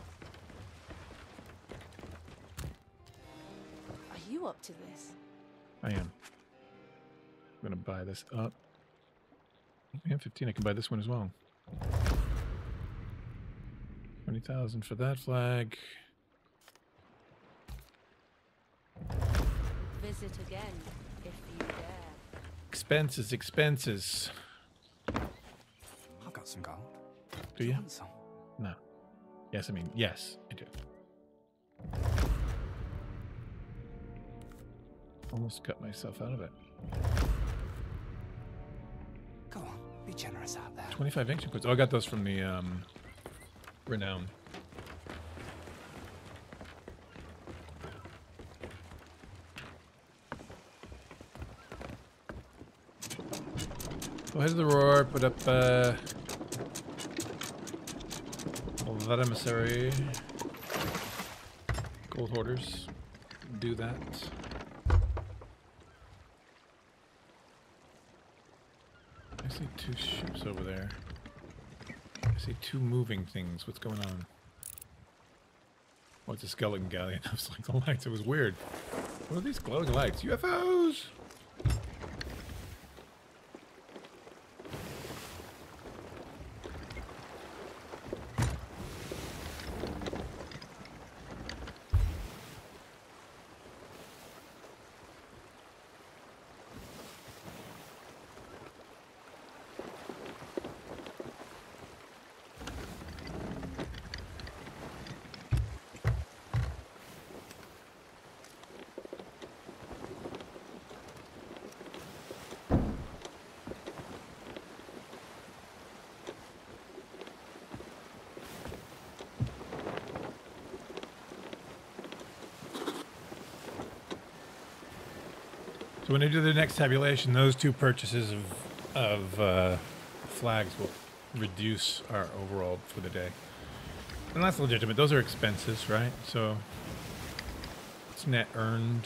Are you up to this? I am. I'm gonna buy this up. I have fifteen. I can buy this one as well. Twenty thousand for that flag. Visit again, if you dare. Expenses, expenses. I've got some gold. Do you? Want some? No. Yes, I mean yes, I do. Almost cut myself out of it. Go on, be generous out there. twenty-five ancient coins. Oh, I got those from the um, Renown. Go ahead to the roar, put up uh, that emissary. Gold hoarders. Do that. I see two ships over there. I see two moving things. What's going on? Oh, it's a skeleton galleon. I was like, the lights. It was weird. What are these glowing lights? U F Os! So when I do the next tabulation, those two purchases of, of uh, flags will reduce our overall for the day. And that's legitimate. Those are expenses, right? So it's net earned.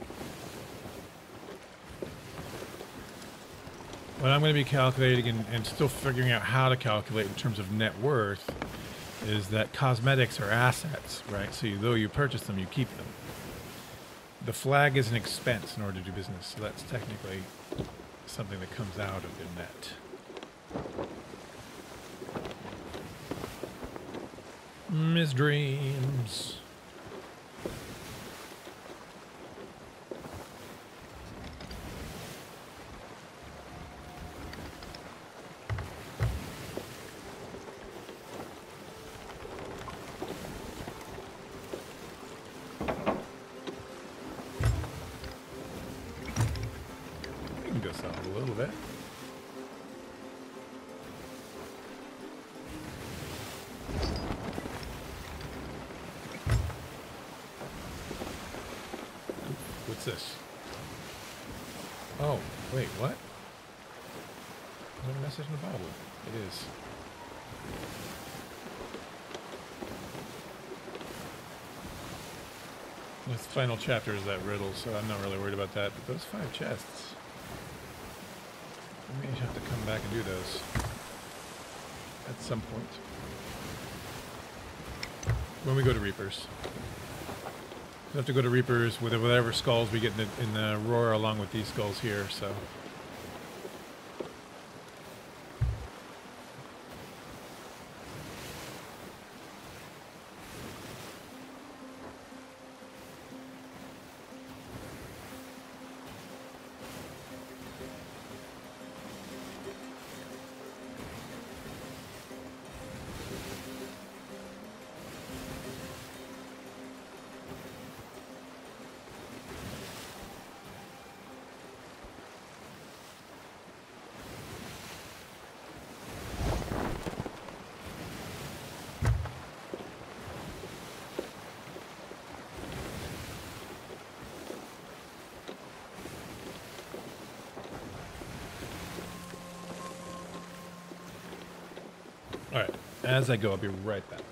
What I'm going to be calculating and, and still figuring out how to calculate in terms of net worth is that cosmetics are assets, right? So you, though you purchase them, you keep them. The flag is an expense in order to do business, so that's technically something that comes out of the net. Miss Dreams. A little bit. What's this? Oh, wait, what? Is there a message in the Bible? It is. The final chapter is that riddle, so I'm not really worried about that. But those five chests. We may have to come back and do those at some point when we go to Reapers. We have to go to Reapers with whatever skulls we get in the, in the roar along with these skulls here, so. Alright, as I go, I'll be right back.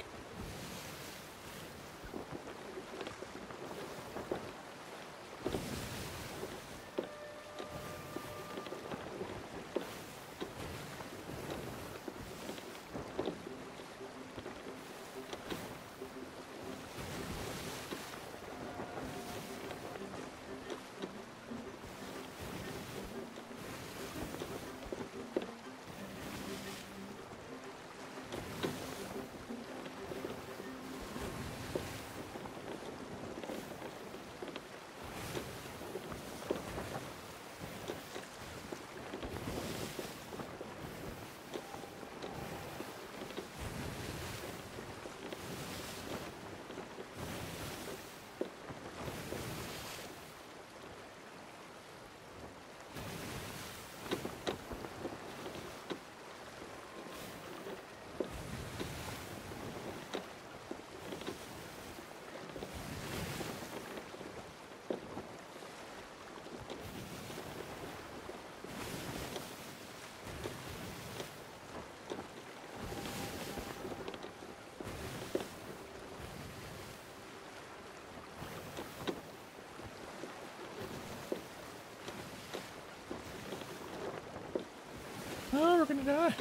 gonna die.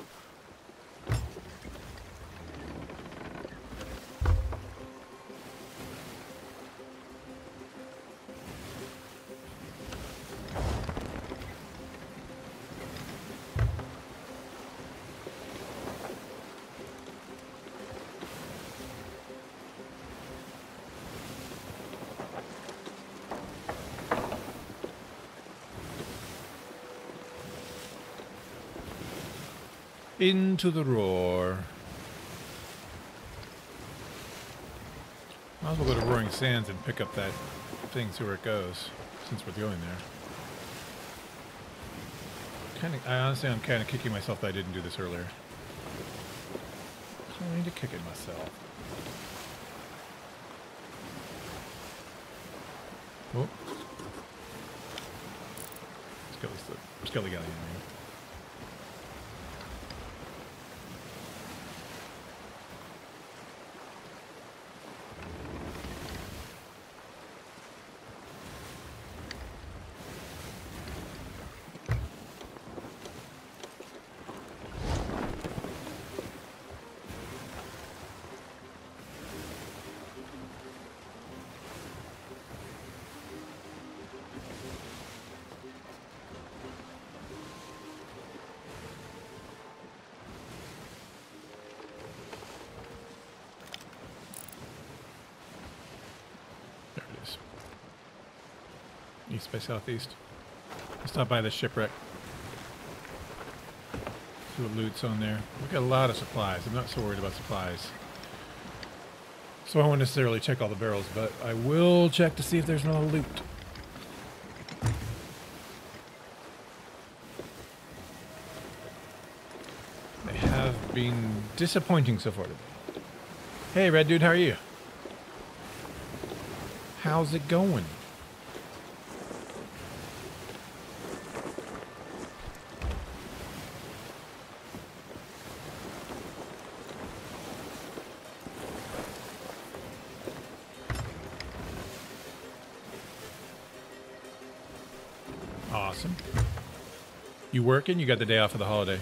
Into the roar. Might as well go to Roaring Sands and pick up that thing, see where it goes, since we're going there. Kind of, I honestly, I'm kind of kicking myself that I didn't do this earlier. I need to kick it myself. Oh. Skelly, Skelly Galleon. East by southeast. Stop by the shipwreck. See what loot's on there. We've got a lot of supplies. I'm not so worried about supplies. So I won't necessarily check all the barrels, but I will check to see if there's no loot. They have been disappointing so far today. Hey, Red Dude, how are you? How's it going? Awesome. You working? You got the day off of the holiday.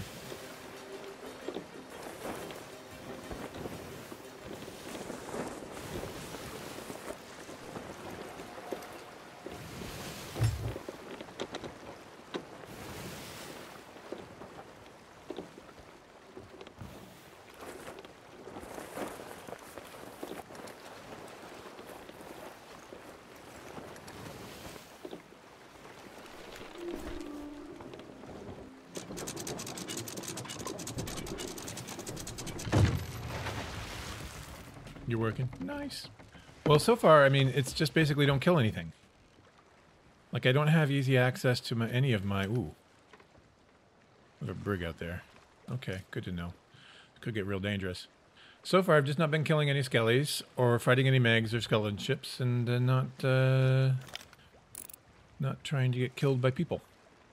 You're working? Nice. Well, so far, I mean, it's just basically don't kill anything. Like, I don't have easy access to my, any of my... Ooh. There's a brig out there. Okay, good to know. Could get real dangerous. So far, I've just not been killing any skellies, or fighting any megs or skeleton ships, and uh, not, uh... not trying to get killed by people.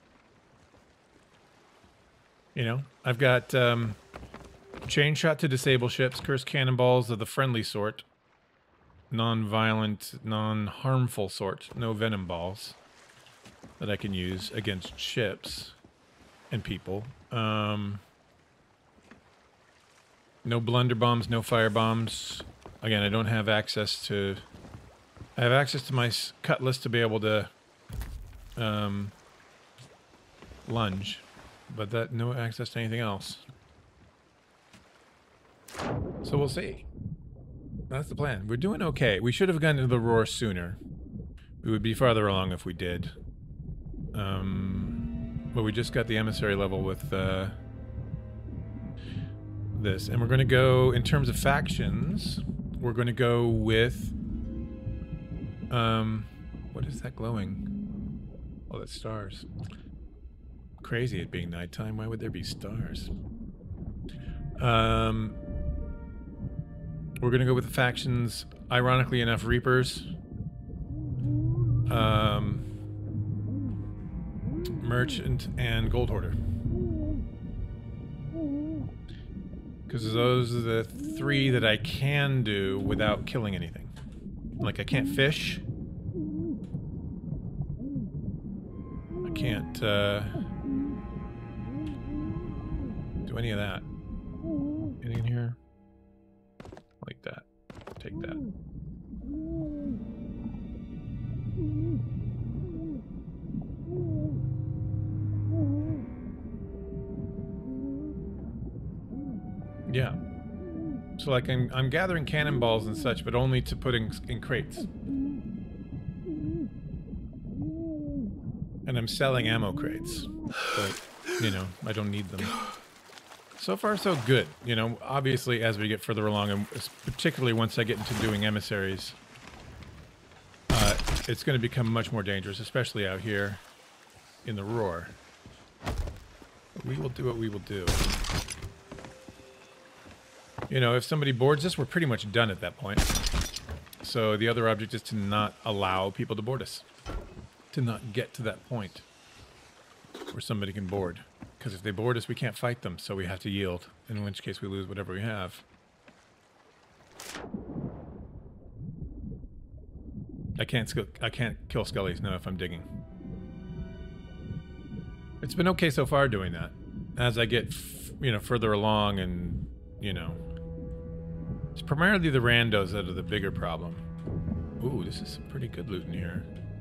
You know, I've got, um... chain shot to disable ships, cursed cannonballs of the friendly sort, non-violent, non-harmful sort, no venom balls that I can use against ships and people. Um, no blunder bombs, no fire bombs. Again, I don't have access to... I have access to my cutlass to be able to um, lunge, but that no access to anything else. So we'll see. That's the plan. We're doing okay. We should have gone to the roar sooner. We would be farther along if we did. Um, but we just got the emissary level with uh, this. And we're going to go, in terms of factions, we're going to go with... Um, what is that glowing? Oh, that's stars. Crazy it being nighttime. Why would there be stars? Um... We're going to go with the factions, ironically enough, Reapers, um, Merchant, and Gold Hoarder. Because those are the three that I can do without killing anything. Like, I can't fish. I can't, uh... do any of that. Anything in here? Like that. Take that. Yeah. So like I'm, I'm gathering cannonballs and such, but only to put in, in crates. And I'm selling ammo crates. But, you know, I don't need them. So far, so good. You know, obviously, as we get further along, and particularly once I get into doing emissaries, uh, it's going to become much more dangerous, especially out here in the roar. We will do what we will do. You know, if somebody boards us, we're pretty much done at that point. So the other object is to not allow people to board us. To not get to that point where somebody can board. Because if they board us, we can't fight them, so we have to yield. In which case we lose whatever we have. I can't, I can't kill skellies, no, if I'm digging. It's been okay so far doing that. As I get, f you know, further along and, you know... It's primarily the randos that are the bigger problem. Ooh, this is some pretty good loot in here.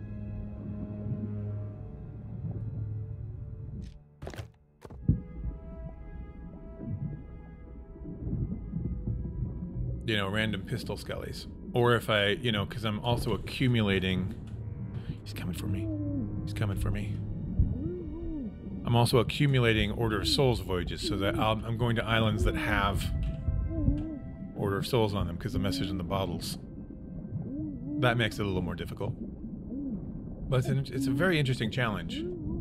You know, random pistol skellies. Or if I, you know, because I'm also accumulating... He's coming for me. He's coming for me. I'm also accumulating Order of Souls voyages so that I'll, I'm going to islands that have Order of Souls on them because the message in the bottles. That makes it a little more difficult. But it's, an, it's a very interesting challenge.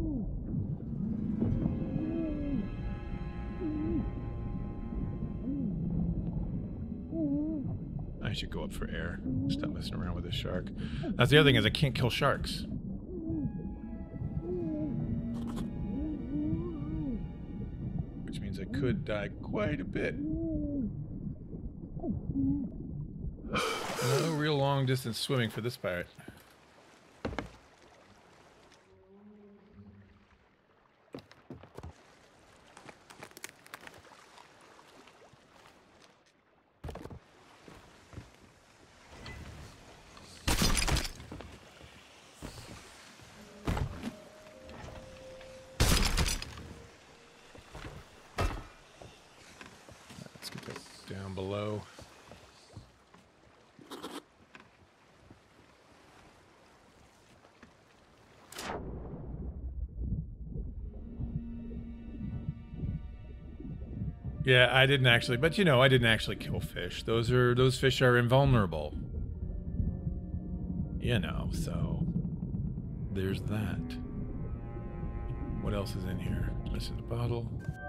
I should go up for air. Stop messing around with this shark. That's the other thing is I can't kill sharks. Which means I could die quite a bit. No real long distance swimming for this pirate. Let's get that down below. Yeah, I didn't actually, but you know, I didn't actually kill fish. Those are, those fish are invulnerable. You know, so there's that. What else is in here? Missing a bottle.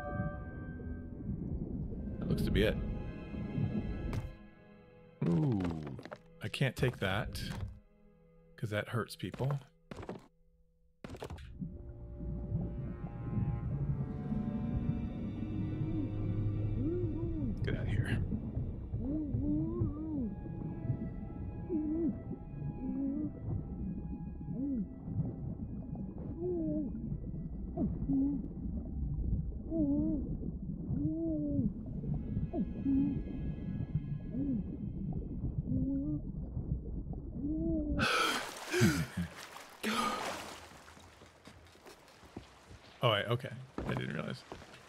That looks to be it. Ooh, I can't take that because that hurts people. Get out of here. Oh, I, okay. I didn't realize.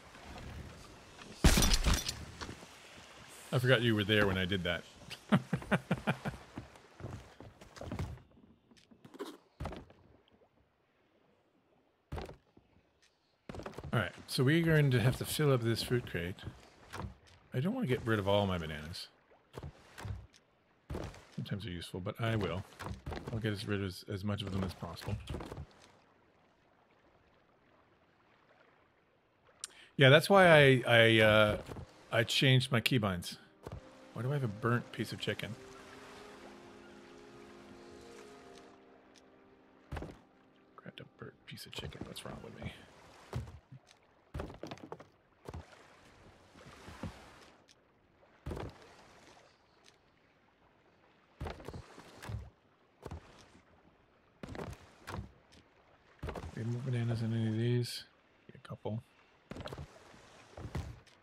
I forgot you were there when I did that. Alright, so we're going to have to fill up this fruit crate. I don't want to get rid of all my bananas. Sometimes they're useful, but I will. I'll get rid of as, as much of them as possible. Yeah, that's why I I uh, I changed my keybinds. Why do I have a burnt piece of chicken? Grabbed a burnt piece of chicken. What's wrong with me? Any more bananas in any of these? A couple.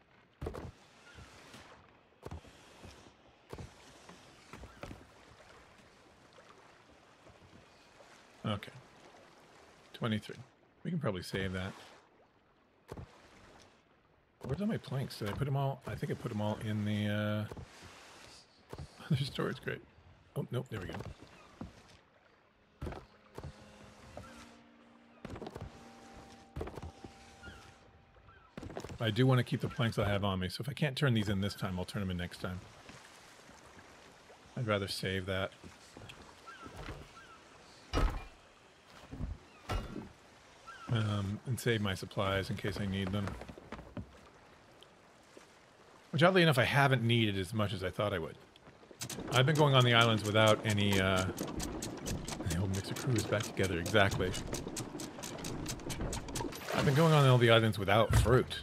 Okay. twenty-three. We can probably save that. Where's all my planks? Did I put them all? I think I put them all in the uh, other storage crate. Oh, nope. There we go. I do want to keep the planks I have on me, so if I can't turn these in this time, I'll turn them in next time. I'd rather save that. Um, and save my supplies in case I need them. Which, oddly enough, I haven't needed as much as I thought I would. I've been going on the islands without any, uh... The old mixer crew is back together, exactly. I've been going on all the islands without fruit.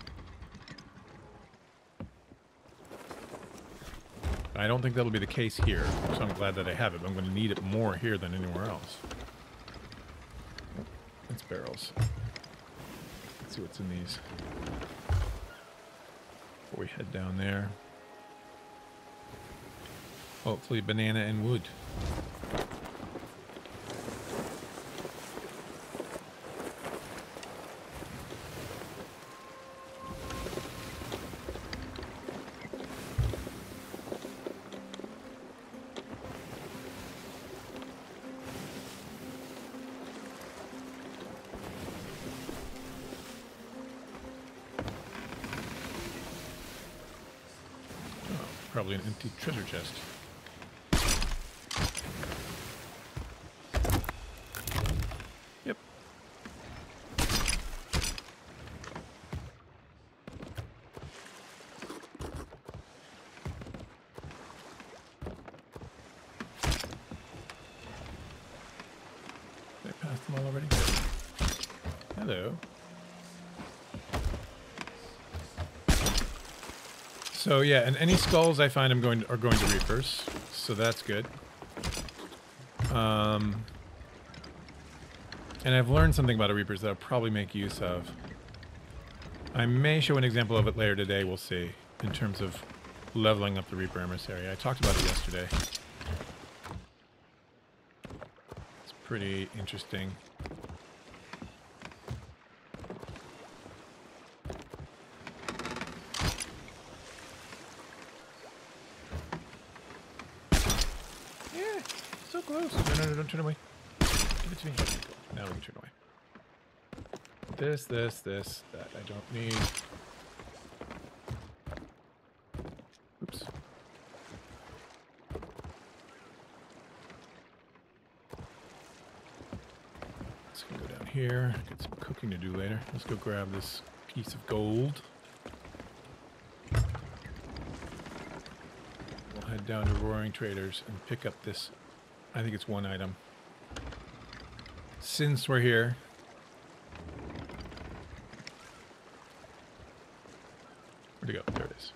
I don't think that'll be the case here, so I'm glad that I have it, but I'm going to need it more here than anywhere else. It's barrels. Let's see what's in these. Before we head down there. Hopefully banana and wood. Probably an empty treasure chest. Yep. Did I pass them all already? Hello. So yeah, and any skulls I find I'm going to, are going to Reapers, so that's good. Um, and I've learned something about a Reapers that I'll probably make use of. I may show an example of it later today, we'll see, in terms of leveling up the Reaper Emissary. I talked about it yesterday. It's pretty interesting. No, no, no, don't turn away. Give it to me. Now we can turn away. This, this, this, that I don't need. Oops. Let's go down here. Get some cooking to do later. Let's go grab this piece of gold. We'll head down to Roaring Traders and pick up this. I think it's one item. Since we're here. Where'd it go? There it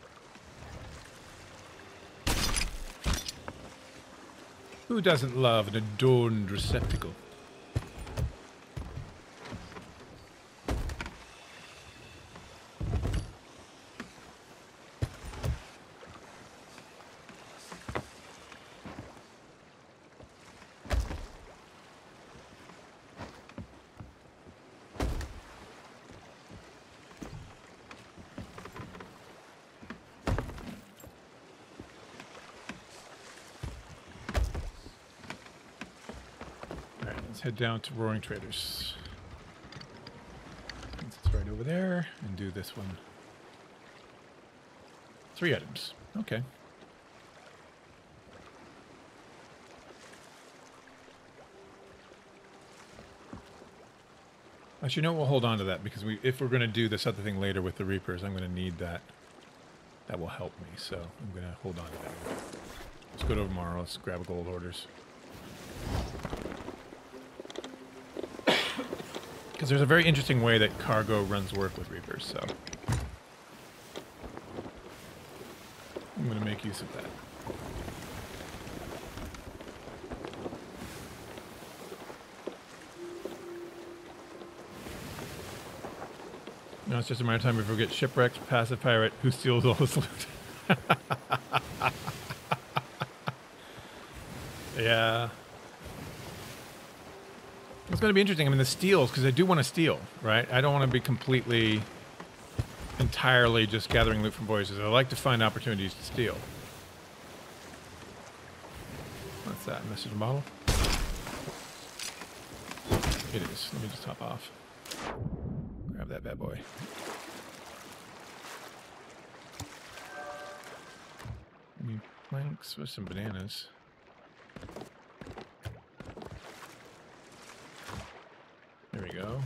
is. Who doesn't love an adorned receptacle? Head down to Roaring Traders. It's right over there, and do this one. Three items. Okay. Actually, no, we'll hold on to that because we, if we're going to do this other thing later with the Reapers, I'm going to need that. That will help me, so I'm going to hold on to that. Let's go to tomorrow. Let's grab gold orders. Because there's a very interesting way that cargo runs work with Reapers, so I'm going to make use of that. Now it's just a matter of time before we get shipwrecked, passive pirate who steals all his loot. Yeah. It's going to be interesting. I mean, the steals, because I do want to steal, right? I don't want to be completely, entirely just gathering loot from voices. I like to find opportunities to steal. What's that? Message model? It is. Let me just hop off. Grab that bad boy. Any planks with some bananas. There we go.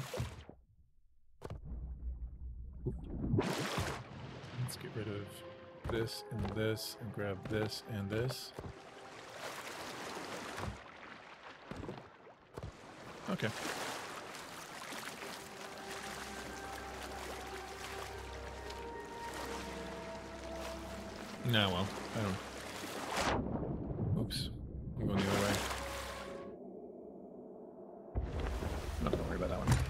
Let's get rid of this and this and grab this and this. Okay. No, well, I don't. Oops. I'm going the other way. No, don't worry about that one.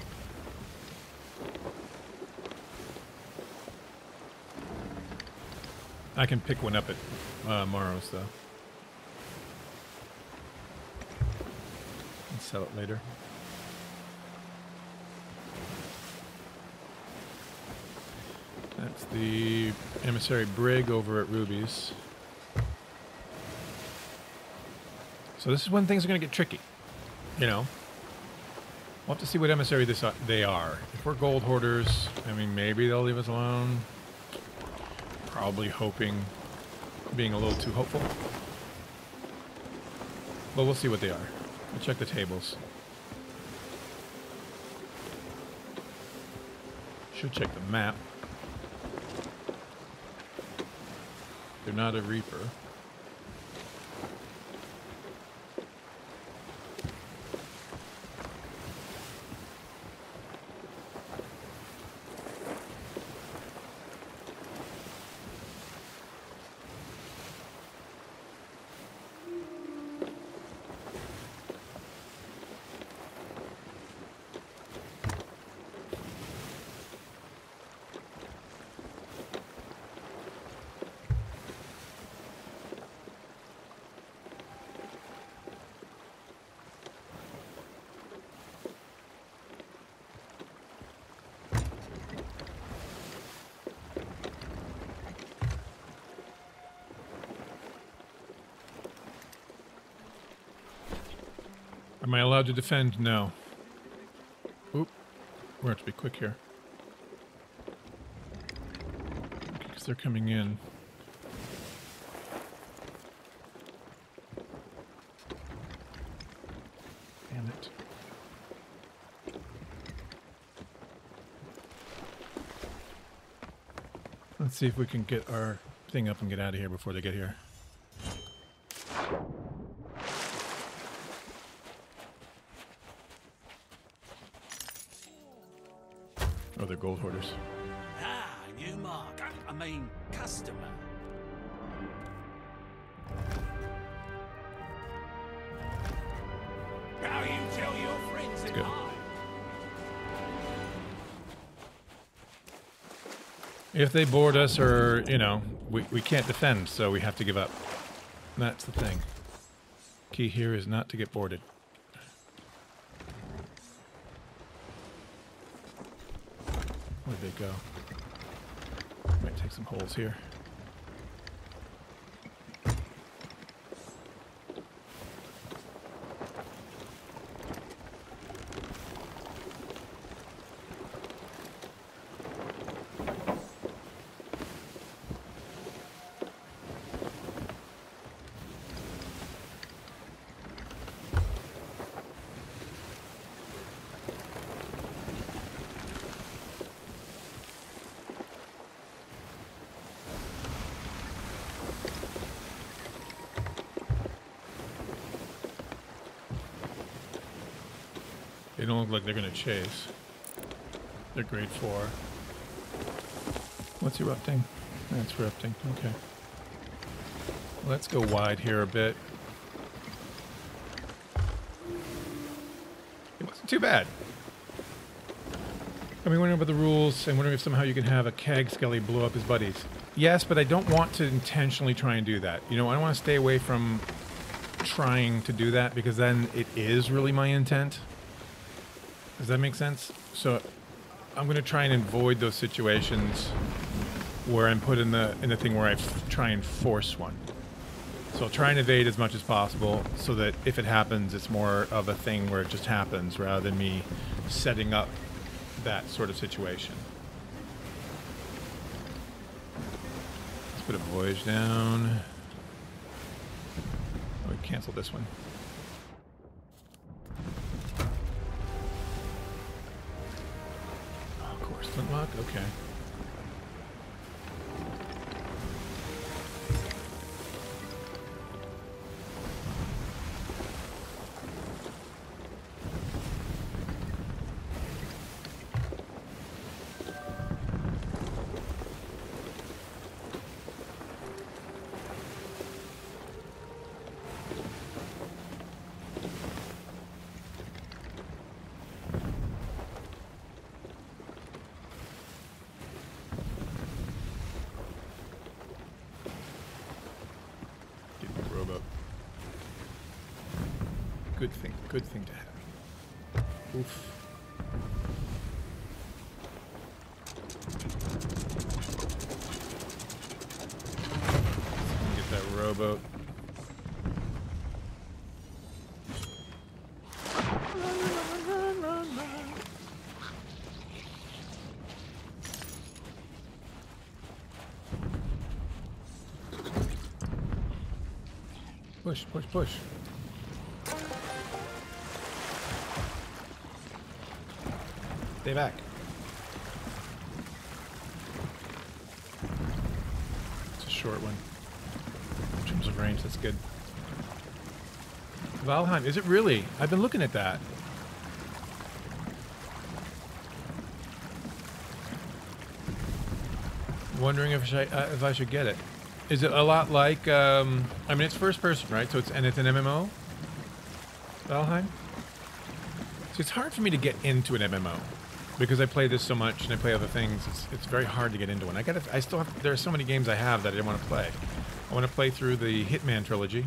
I can pick one up at uh, Morrow's, though. And sell it later. That's the emissary brig over at Ruby's. So this is when things are going to get tricky. You know? We'll have to see what emissary this uh, they are. If we're gold hoarders, I mean, maybe they'll leave us alone. Probably hoping, being a little too hopeful. But we'll see what they are. We'll check the tables. Should check the map. They're not a Reaper. Am I allowed to defend? No. Oop. We have to be quick here. Because they're coming in. Damn it. Let's see if we can get our thing up and get out of here before they get here. Oh, they're gold hoarders. Ah, new mark. I mean, customer. How you tell your friends in Good. line? If they board us or, you know, we, we can't defend, so we have to give up. That's the thing. Key here is not to get boarded. Where'd they go? Might take some holes here. They don't look like they're going to chase. They're grade four. What's erupting? That's erupting. Okay. Let's go wide here a bit. It wasn't too bad. I mean, wondering about the rules. I'm wondering if somehow you can have a Keg Skelly blow up his buddies. Yes, but I don't want to intentionally try and do that. You know, I want to stay away from trying to do that because then it is really my intent. Does that make sense? So I'm going to try and avoid those situations where I'm put in the in the thing where I f try and force one. So I'll try and evade as much as possible so that if it happens, it's more of a thing where it just happens rather than me setting up that sort of situation. Let's put a voyage down. Oh, we cancel this one. Oh, of course, flintlock. Okay. Good thing, good thing to have. Oof. Get that rowboat. Run, run, run, run. Push, push, push. Stay back. It's a short one. In terms of range, that's good. Valheim, is it really? I've been looking at that. Wondering if I, uh, if I should get it. Is it a lot like, um, I mean, it's first person, right? So it's, and it's an M M O? Valheim? So it's hard for me to get into an M M O. Because I play this so much and I play other things, it's, it's very hard to get into one. I gotta, I still have, there are so many games I have that I didn't want to play. I want to play through the Hitman trilogy.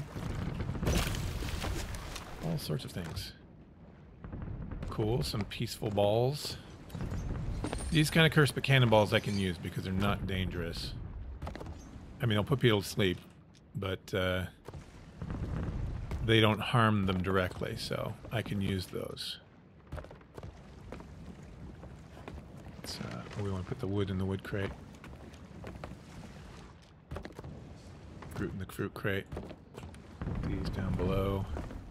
All sorts of things. Cool, some peaceful balls. These kind of curse but cannonballs I can use because they're not dangerous. I mean, they'll put people to sleep, but uh, they don't harm them directly, so I can use those. Uh, we want to put the wood in the wood crate. Fruit in the fruit crate. These down below.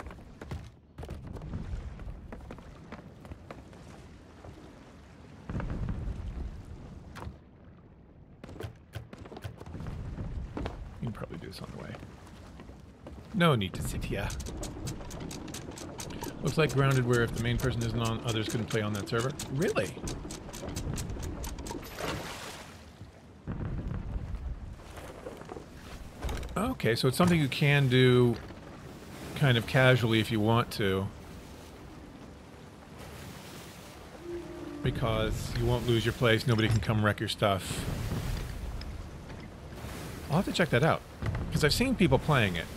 You can probably do this on the way. No need to sit here. Looks like Grounded, where if the main person isn't on, others couldn't play on that server. Really? Okay, so it's something you can do kind of casually if you want to. Because you won't lose your place, nobody can come wreck your stuff. I'll have to check that out. Because I've seen people playing it.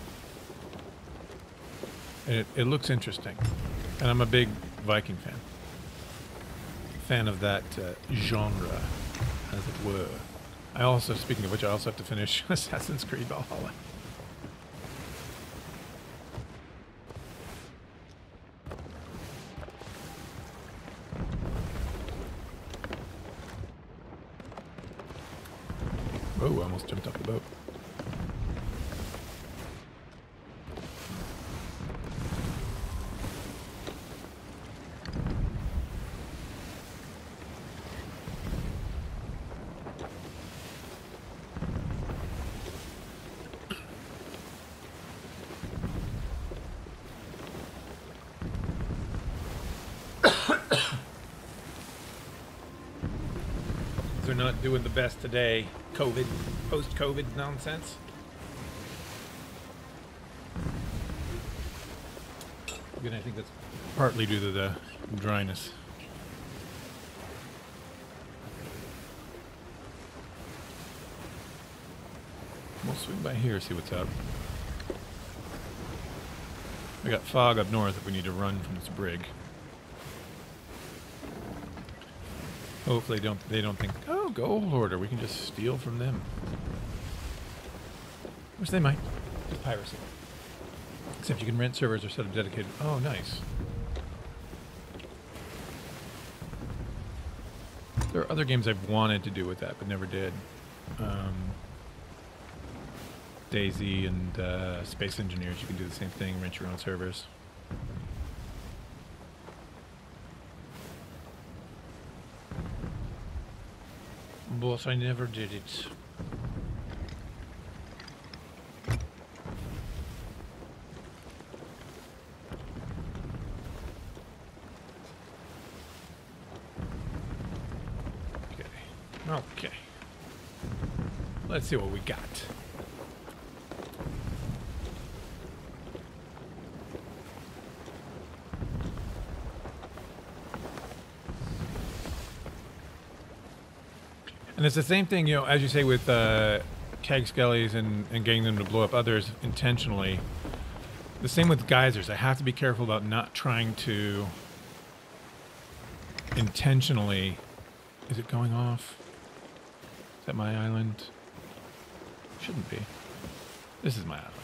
And it, it looks interesting. And I'm a big Viking fan. Fan of that uh, genre, as it were. I also, speaking of which, I also have to finish Assassin's Creed Valhalla. Oh, I almost jumped off the boat. They're not doing the best today. COVID, post-COVID nonsense. Again, I think that's partly due to the dryness. We'll swing by here, see what's up. We got fog up north if we need to run from this brig. Hopefully don't they don't think, oh, gold hoarder, we can just steal from them. Which they might. It's piracy. Except you can rent servers or set up dedicated. Oh, nice. There are other games I've wanted to do with that, but never did. Um, Daisy and uh, Space Engineers, you can do the same thing, rent your own servers. But I never did it. Okay. Let's see what we got. And it's the same thing, you know, as you say with uh, keg skellies and, and getting them to blow up others intentionally. The same with geysers. I have to be careful about not trying to intentionally... Is it going off? Is that my island? Shouldn't be. This is my island.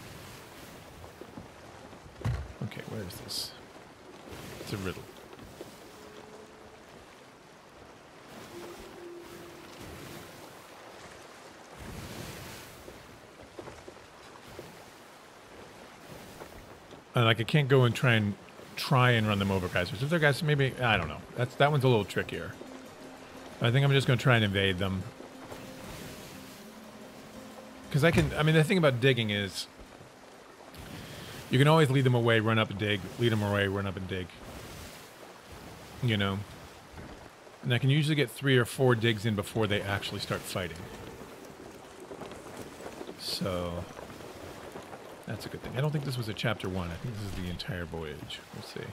Okay, where is this? It's a riddle. Uh, like I can't go and try and try and run them over, guys. If they're guys, maybe I don't know. That's that one's a little trickier. I think I'm just going to try and invade them. Because I can, I mean, the thing about digging is you can always lead them away, run up and dig, lead them away, run up and dig. You know? And I can usually get three or four digs in before they actually start fighting. So, that's a good thing. I don't think this was a chapter one. I think this is the entire voyage. We'll see.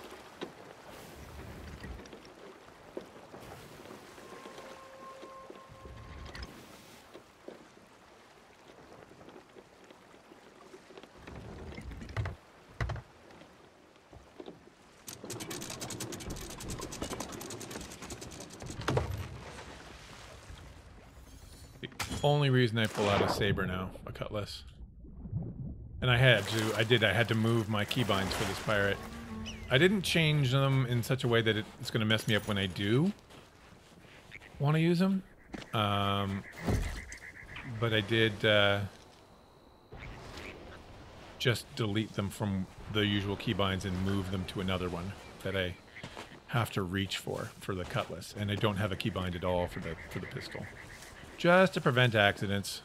Only reason I pull out a saber now, a cutlass. And I had to, I did, I had to move my keybinds for this pirate. I didn't change them in such a way that it's going to mess me up when I do want to use them. Um, but I did uh, just delete them from the usual keybinds and move them to another one that I have to reach for, for the cutlass. And I don't have a keybind at all for the, for the pistol. Just to prevent accidents.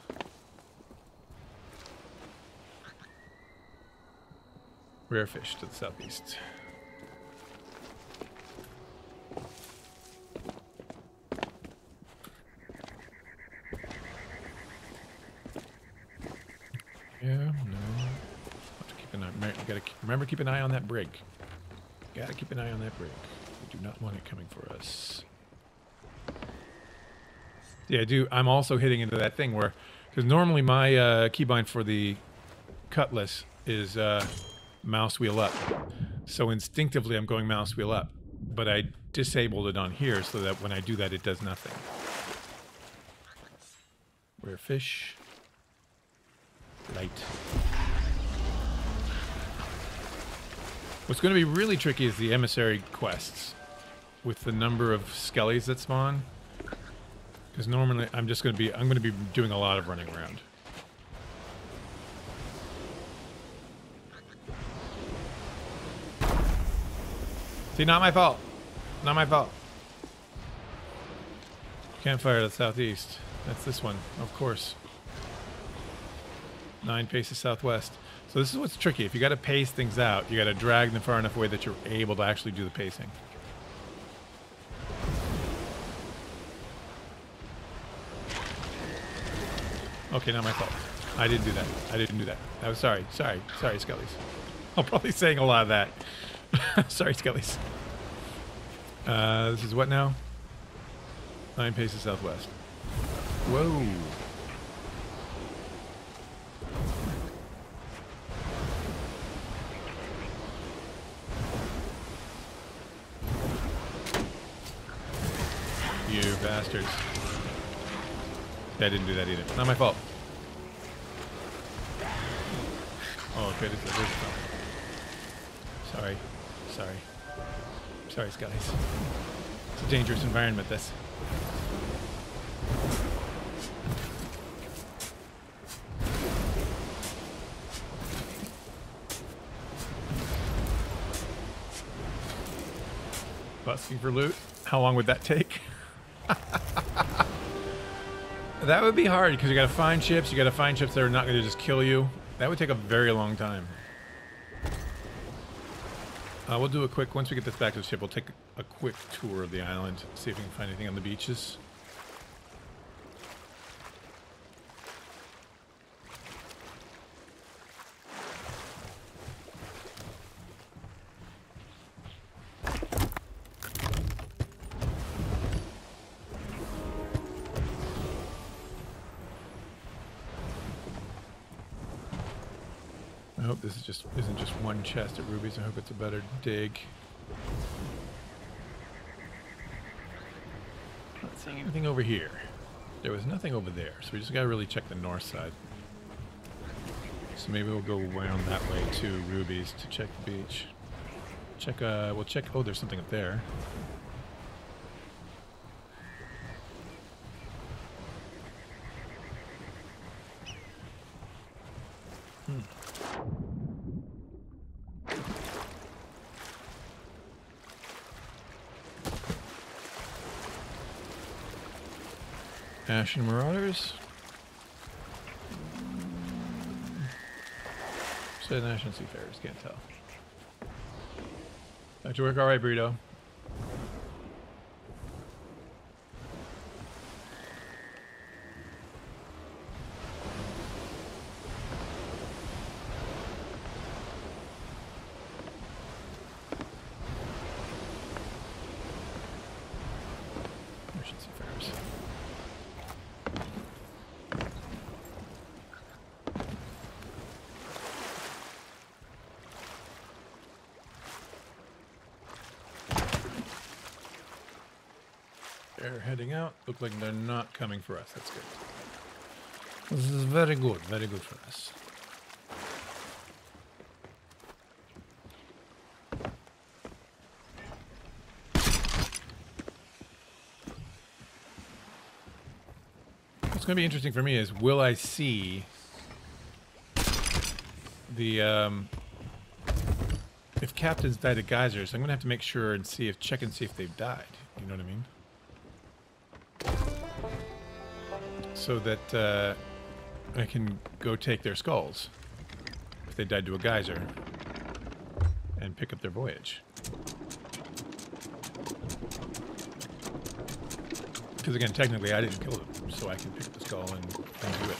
Rare fish to the southeast. Yeah, no. Have to keep an eye. Gotta keep, remember, keep an eye on that brig. Gotta keep an eye on that brig. We do not want it coming for us. Yeah, I do. I'm also hitting into that thing where, because normally my uh, keybind for the cutlass is uh, mouse wheel up. So instinctively I'm going mouse wheel up. But I disabled it on here so that when I do that it does nothing. Rare fish. Light. What's going to be really tricky is the emissary quests. With the number of skellies that spawn. Because normally I'm just going to be, I'm going to be doing a lot of running around. See, not my fault. Not my fault. Campfire to the southeast. That's this one, of course. Nine paces southwest. So this is what's tricky. If you got to pace things out, you got to drag them far enough away that you're able to actually do the pacing. Okay, not my fault. I didn't do that. I didn't do that. I was sorry. Sorry. Sorry, Skellies. I'm probably saying a lot of that. Sorry, Skellies. Uh, this is what now? Nine paces southwest. Whoa. Yeah. bastards. Yeah, I didn't do that either. Not my fault. Oh, okay. This is this is Sorry. Sorry. Sorry, guys. It's a dangerous environment, this. Busking for loot. How long would that take? That would be hard because you gotta find ships, you gotta find ships that are not gonna just kill you. That would take a very long time. Uh, we'll do a quick, once we get this back to the ship, we'll take a quick tour of the island, see if we can find anything on the beaches. I hope this is just isn't just one chest at rubies. I hope it's a better dig. Not seeing anything over here. There was nothing over there, so we just gotta really check the north side. So maybe we'll go around that way to rubies to check the beach. Check. Uh, we'll check. Oh, there's something up there. Hmm. Ashen Marauders. Said Ashen Seafarers, can't tell. Back to work, alright, Burrito. Ashen Seafarers. They're heading out. Look like they're not coming for us. That's good. This is very good. Very good for us. What's going to be interesting for me is, will I see the, um, if captains died at geysers, I'm going to have to make sure and see if, check and see if they've died. You know what I mean? So that uh, I can go take their skulls if they died to a geyser and pick up their voyage. Because again, technically I didn't kill them, so I can pick up the skull and, and do it.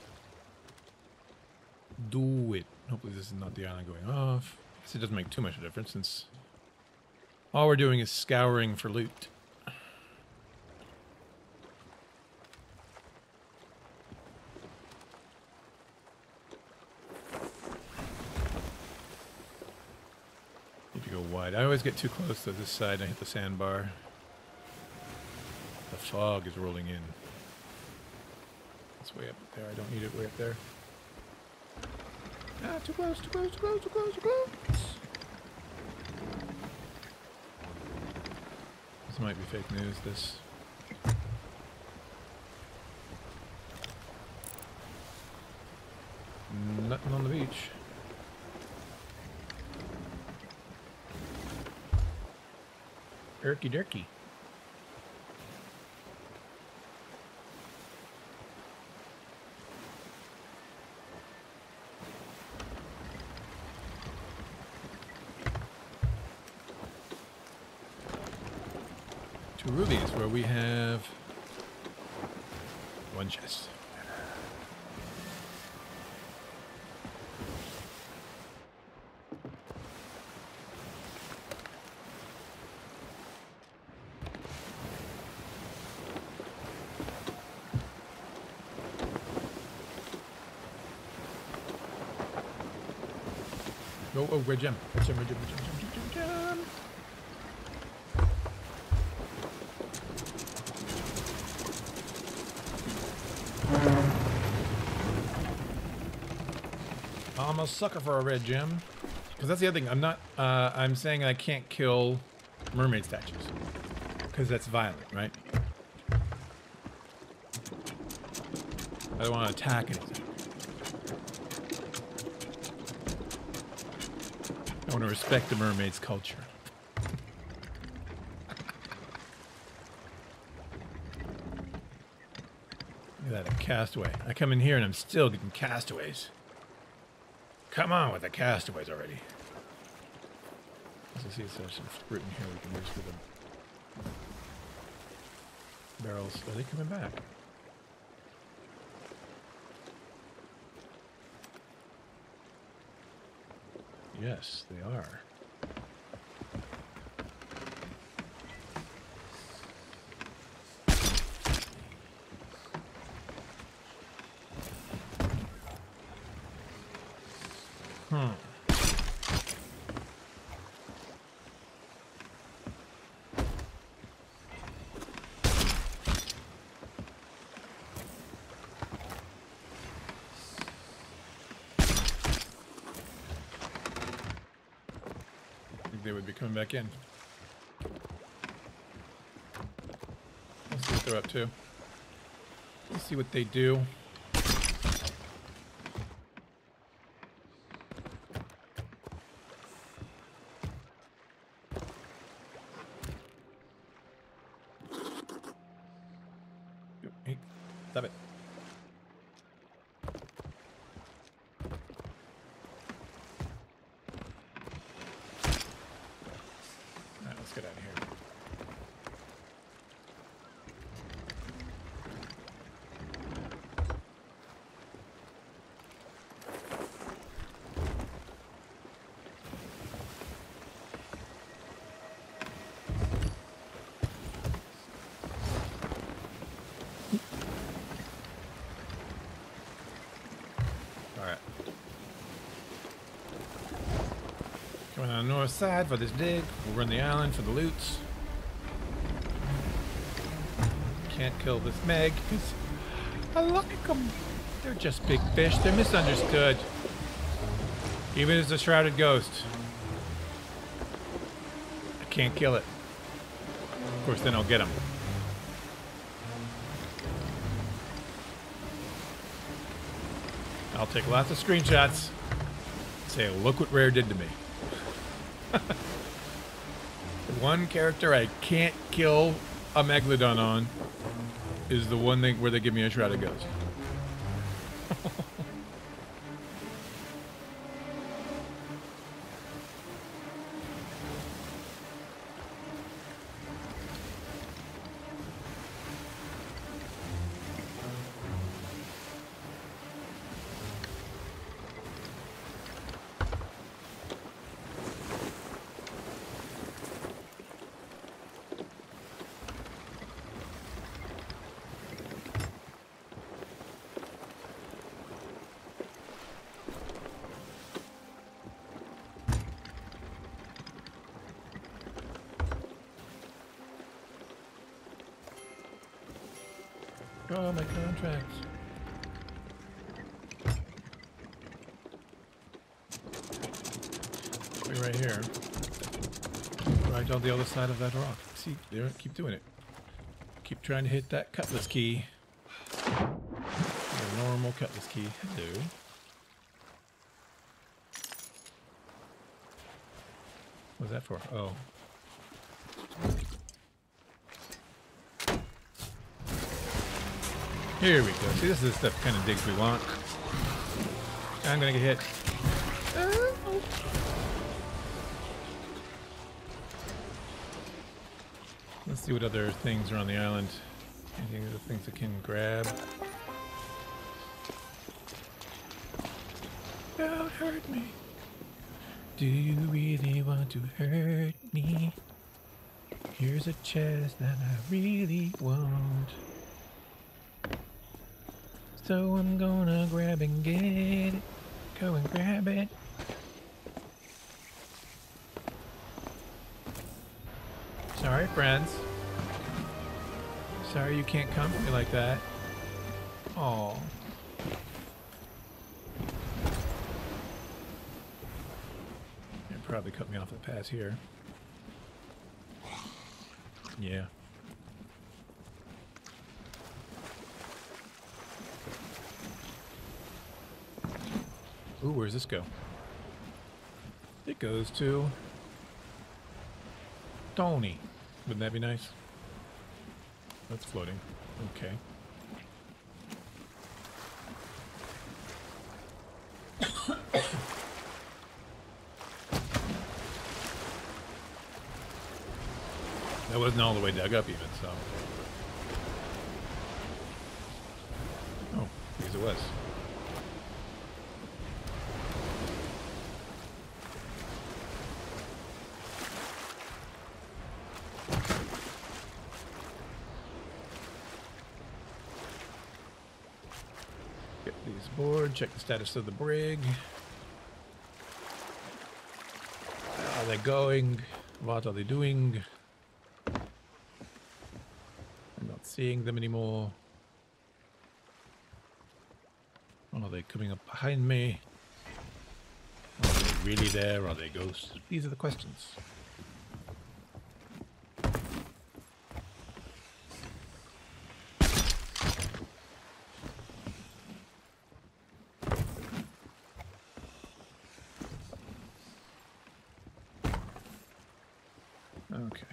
Do it. Hopefully this is not the island going off. I guess it doesn't make too much of a difference since all we're doing is scouring for loot. Wide. I always get too close to this side and I hit the sandbar. The fog is rolling in. It's way up there. I don't need it way up there. Ah, too close, too close, too close, too close, too close. This might be fake news, this. Nothing on the beach. Erky Dirky. To rubies, where we have one chest. Oh, oh, red gem. Red gem, red gem, red gem, gem, gem, gem, gem. I'm a sucker for a red gem. Because that's the other thing. I'm not, uh, I'm saying I can't kill mermaid statues. Because that's violent, right? I don't want to attack anything. I want to respect the mermaid's culture. Look at that, a castaway. I come in here and I'm still getting castaways. Come on with the castaways already. Let's see if there's some fruit in here we can use for the barrels. Are they coming back? Yes, they are. Hmm. They would be coming back in. Let's see what they're up to. Let's see what they do. Hey, stop it. Let's get out of here. All right. Going on the north side for this dig. We'll run the island for the loots. Can't kill this Meg because I like them. They're just big fish. They're misunderstood. Even as a shrouded ghost. I can't kill it. Of course, then I'll get them. I'll take lots of screenshots. Say, look what Rare did to me. One character I can't kill a Megalodon on is the one thing where they give me a shrouded ghost. Oh, my contracts. Be right here. Right on the other side of that rock. See, there, keep doing it. Keep trying to hit that cutlass key. The normal cutlass key. Hello. What's that for? Oh. Here we go. See, this is the stuff kind of digs we want. I'm gonna get hit. Let's see what other things are on the island. Anything other things that can grab? Don't hurt me. Do you really want to hurt me? Here's a chest that I really want. So I'm gonna grab and get it. Go and grab it. Sorry, friends. Sorry you can't come for me like that. Aw. probably cut me off the pass here. Yeah. Ooh, where's this go? It goes to Tony. Wouldn't that be nice? That's floating. Okay. That wasn't all the way dug up even, so. Oh, because it was. Get these aboard, check the status of the brig. How are they going? What are they doing? I'm not seeing them anymore. Are they coming up behind me? Are they really there? Are they ghosts? These are the questions. Okay.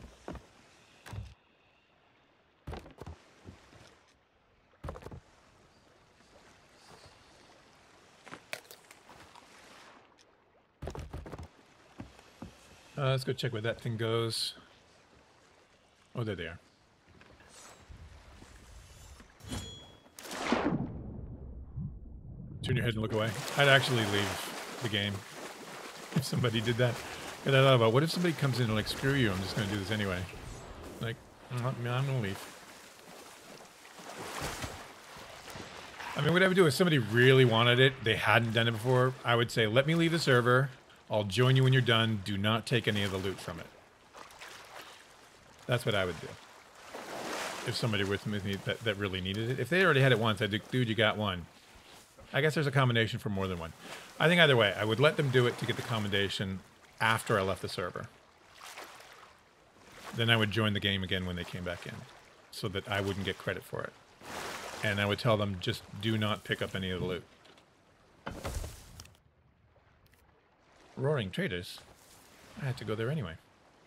Uh, let's go check where that thing goes. Oh, there they are. Turn your head and look away. I'd actually leave the game if somebody did that. And I thought about, what if somebody comes in and like, screw you, I'm just going to do this anyway. Like, I'm, not, I'm going to leave. I mean, what I would do if somebody really wanted it, they hadn't done it before, I would say, let me leave the server. I'll join you when you're done. Do not take any of the loot from it. That's what I would do. If somebody were with me that, that really needed it. If they already had it once, I'd do, dude, you got one. I guess there's a combination for more than one. I think either way, I would let them do it to get the commendation after I left the server. Then I would join the game again when they came back in, so that I wouldn't get credit for it. And I would tell them, just do not pick up any of the loot. Roaring Traders? I had to go there anyway.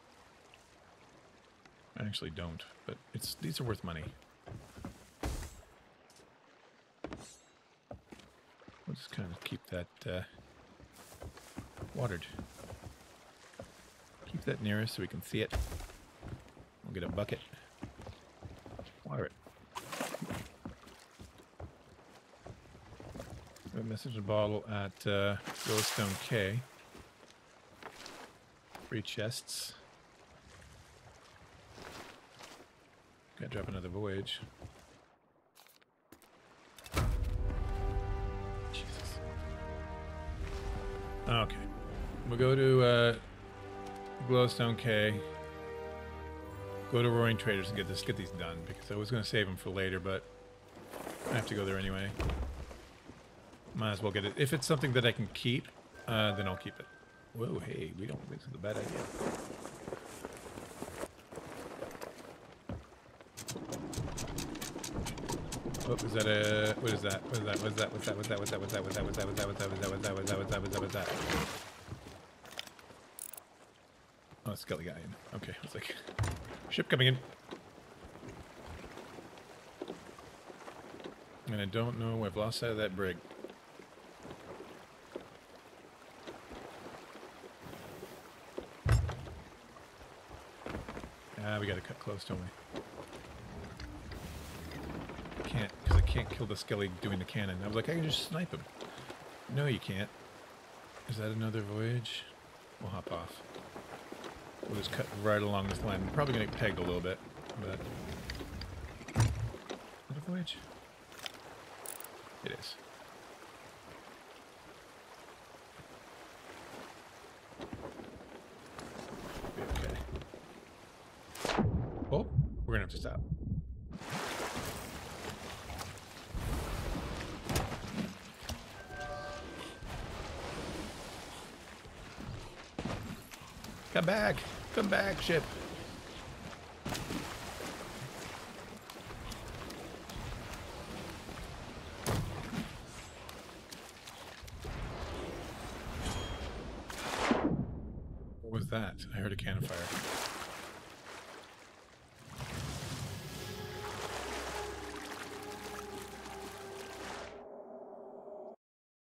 I actually don't, but it's these are worth money. We'll just kind of keep that uh, watered. Keep that near us so we can see it. We'll get a bucket. Water it. A message bottle at uh, Glowstone K. Three chests. Gotta drop another voyage. Jesus. Okay. We'll go to uh, Glowstone K. Go to Roaring Traders and get this, get these done, because I was going to save them for later, but I have to go there anyway. Might as well get it. If it's something that I can keep, uh, then I'll keep it. Whoa, hey, we don't think this is a bad idea. Oh, is that a... What is that? What is that? What is that? What's that? What's that? What's that? What's that? What's that? What's that? What's that? What's that? What's that? What's that? What's that? What's that? What's that? What's that? Oh, Skelly guy in. Okay, I was like... Ship coming in. And I don't know, I've lost sight of that brig. Ah, we gotta cut close, don't we? Can't, because I can't kill the Skelly doing the cannon. I was like, I can just snipe him. No, you can't. Is that another voyage? We'll hop off. We'll just cut right along this line. I'm probably gonna get pegged a little bit, but... Is that a voyage? It is. Be okay. Oh, we're gonna have to stop. Come back! Come back, ship! What was that? I heard a cannon fire.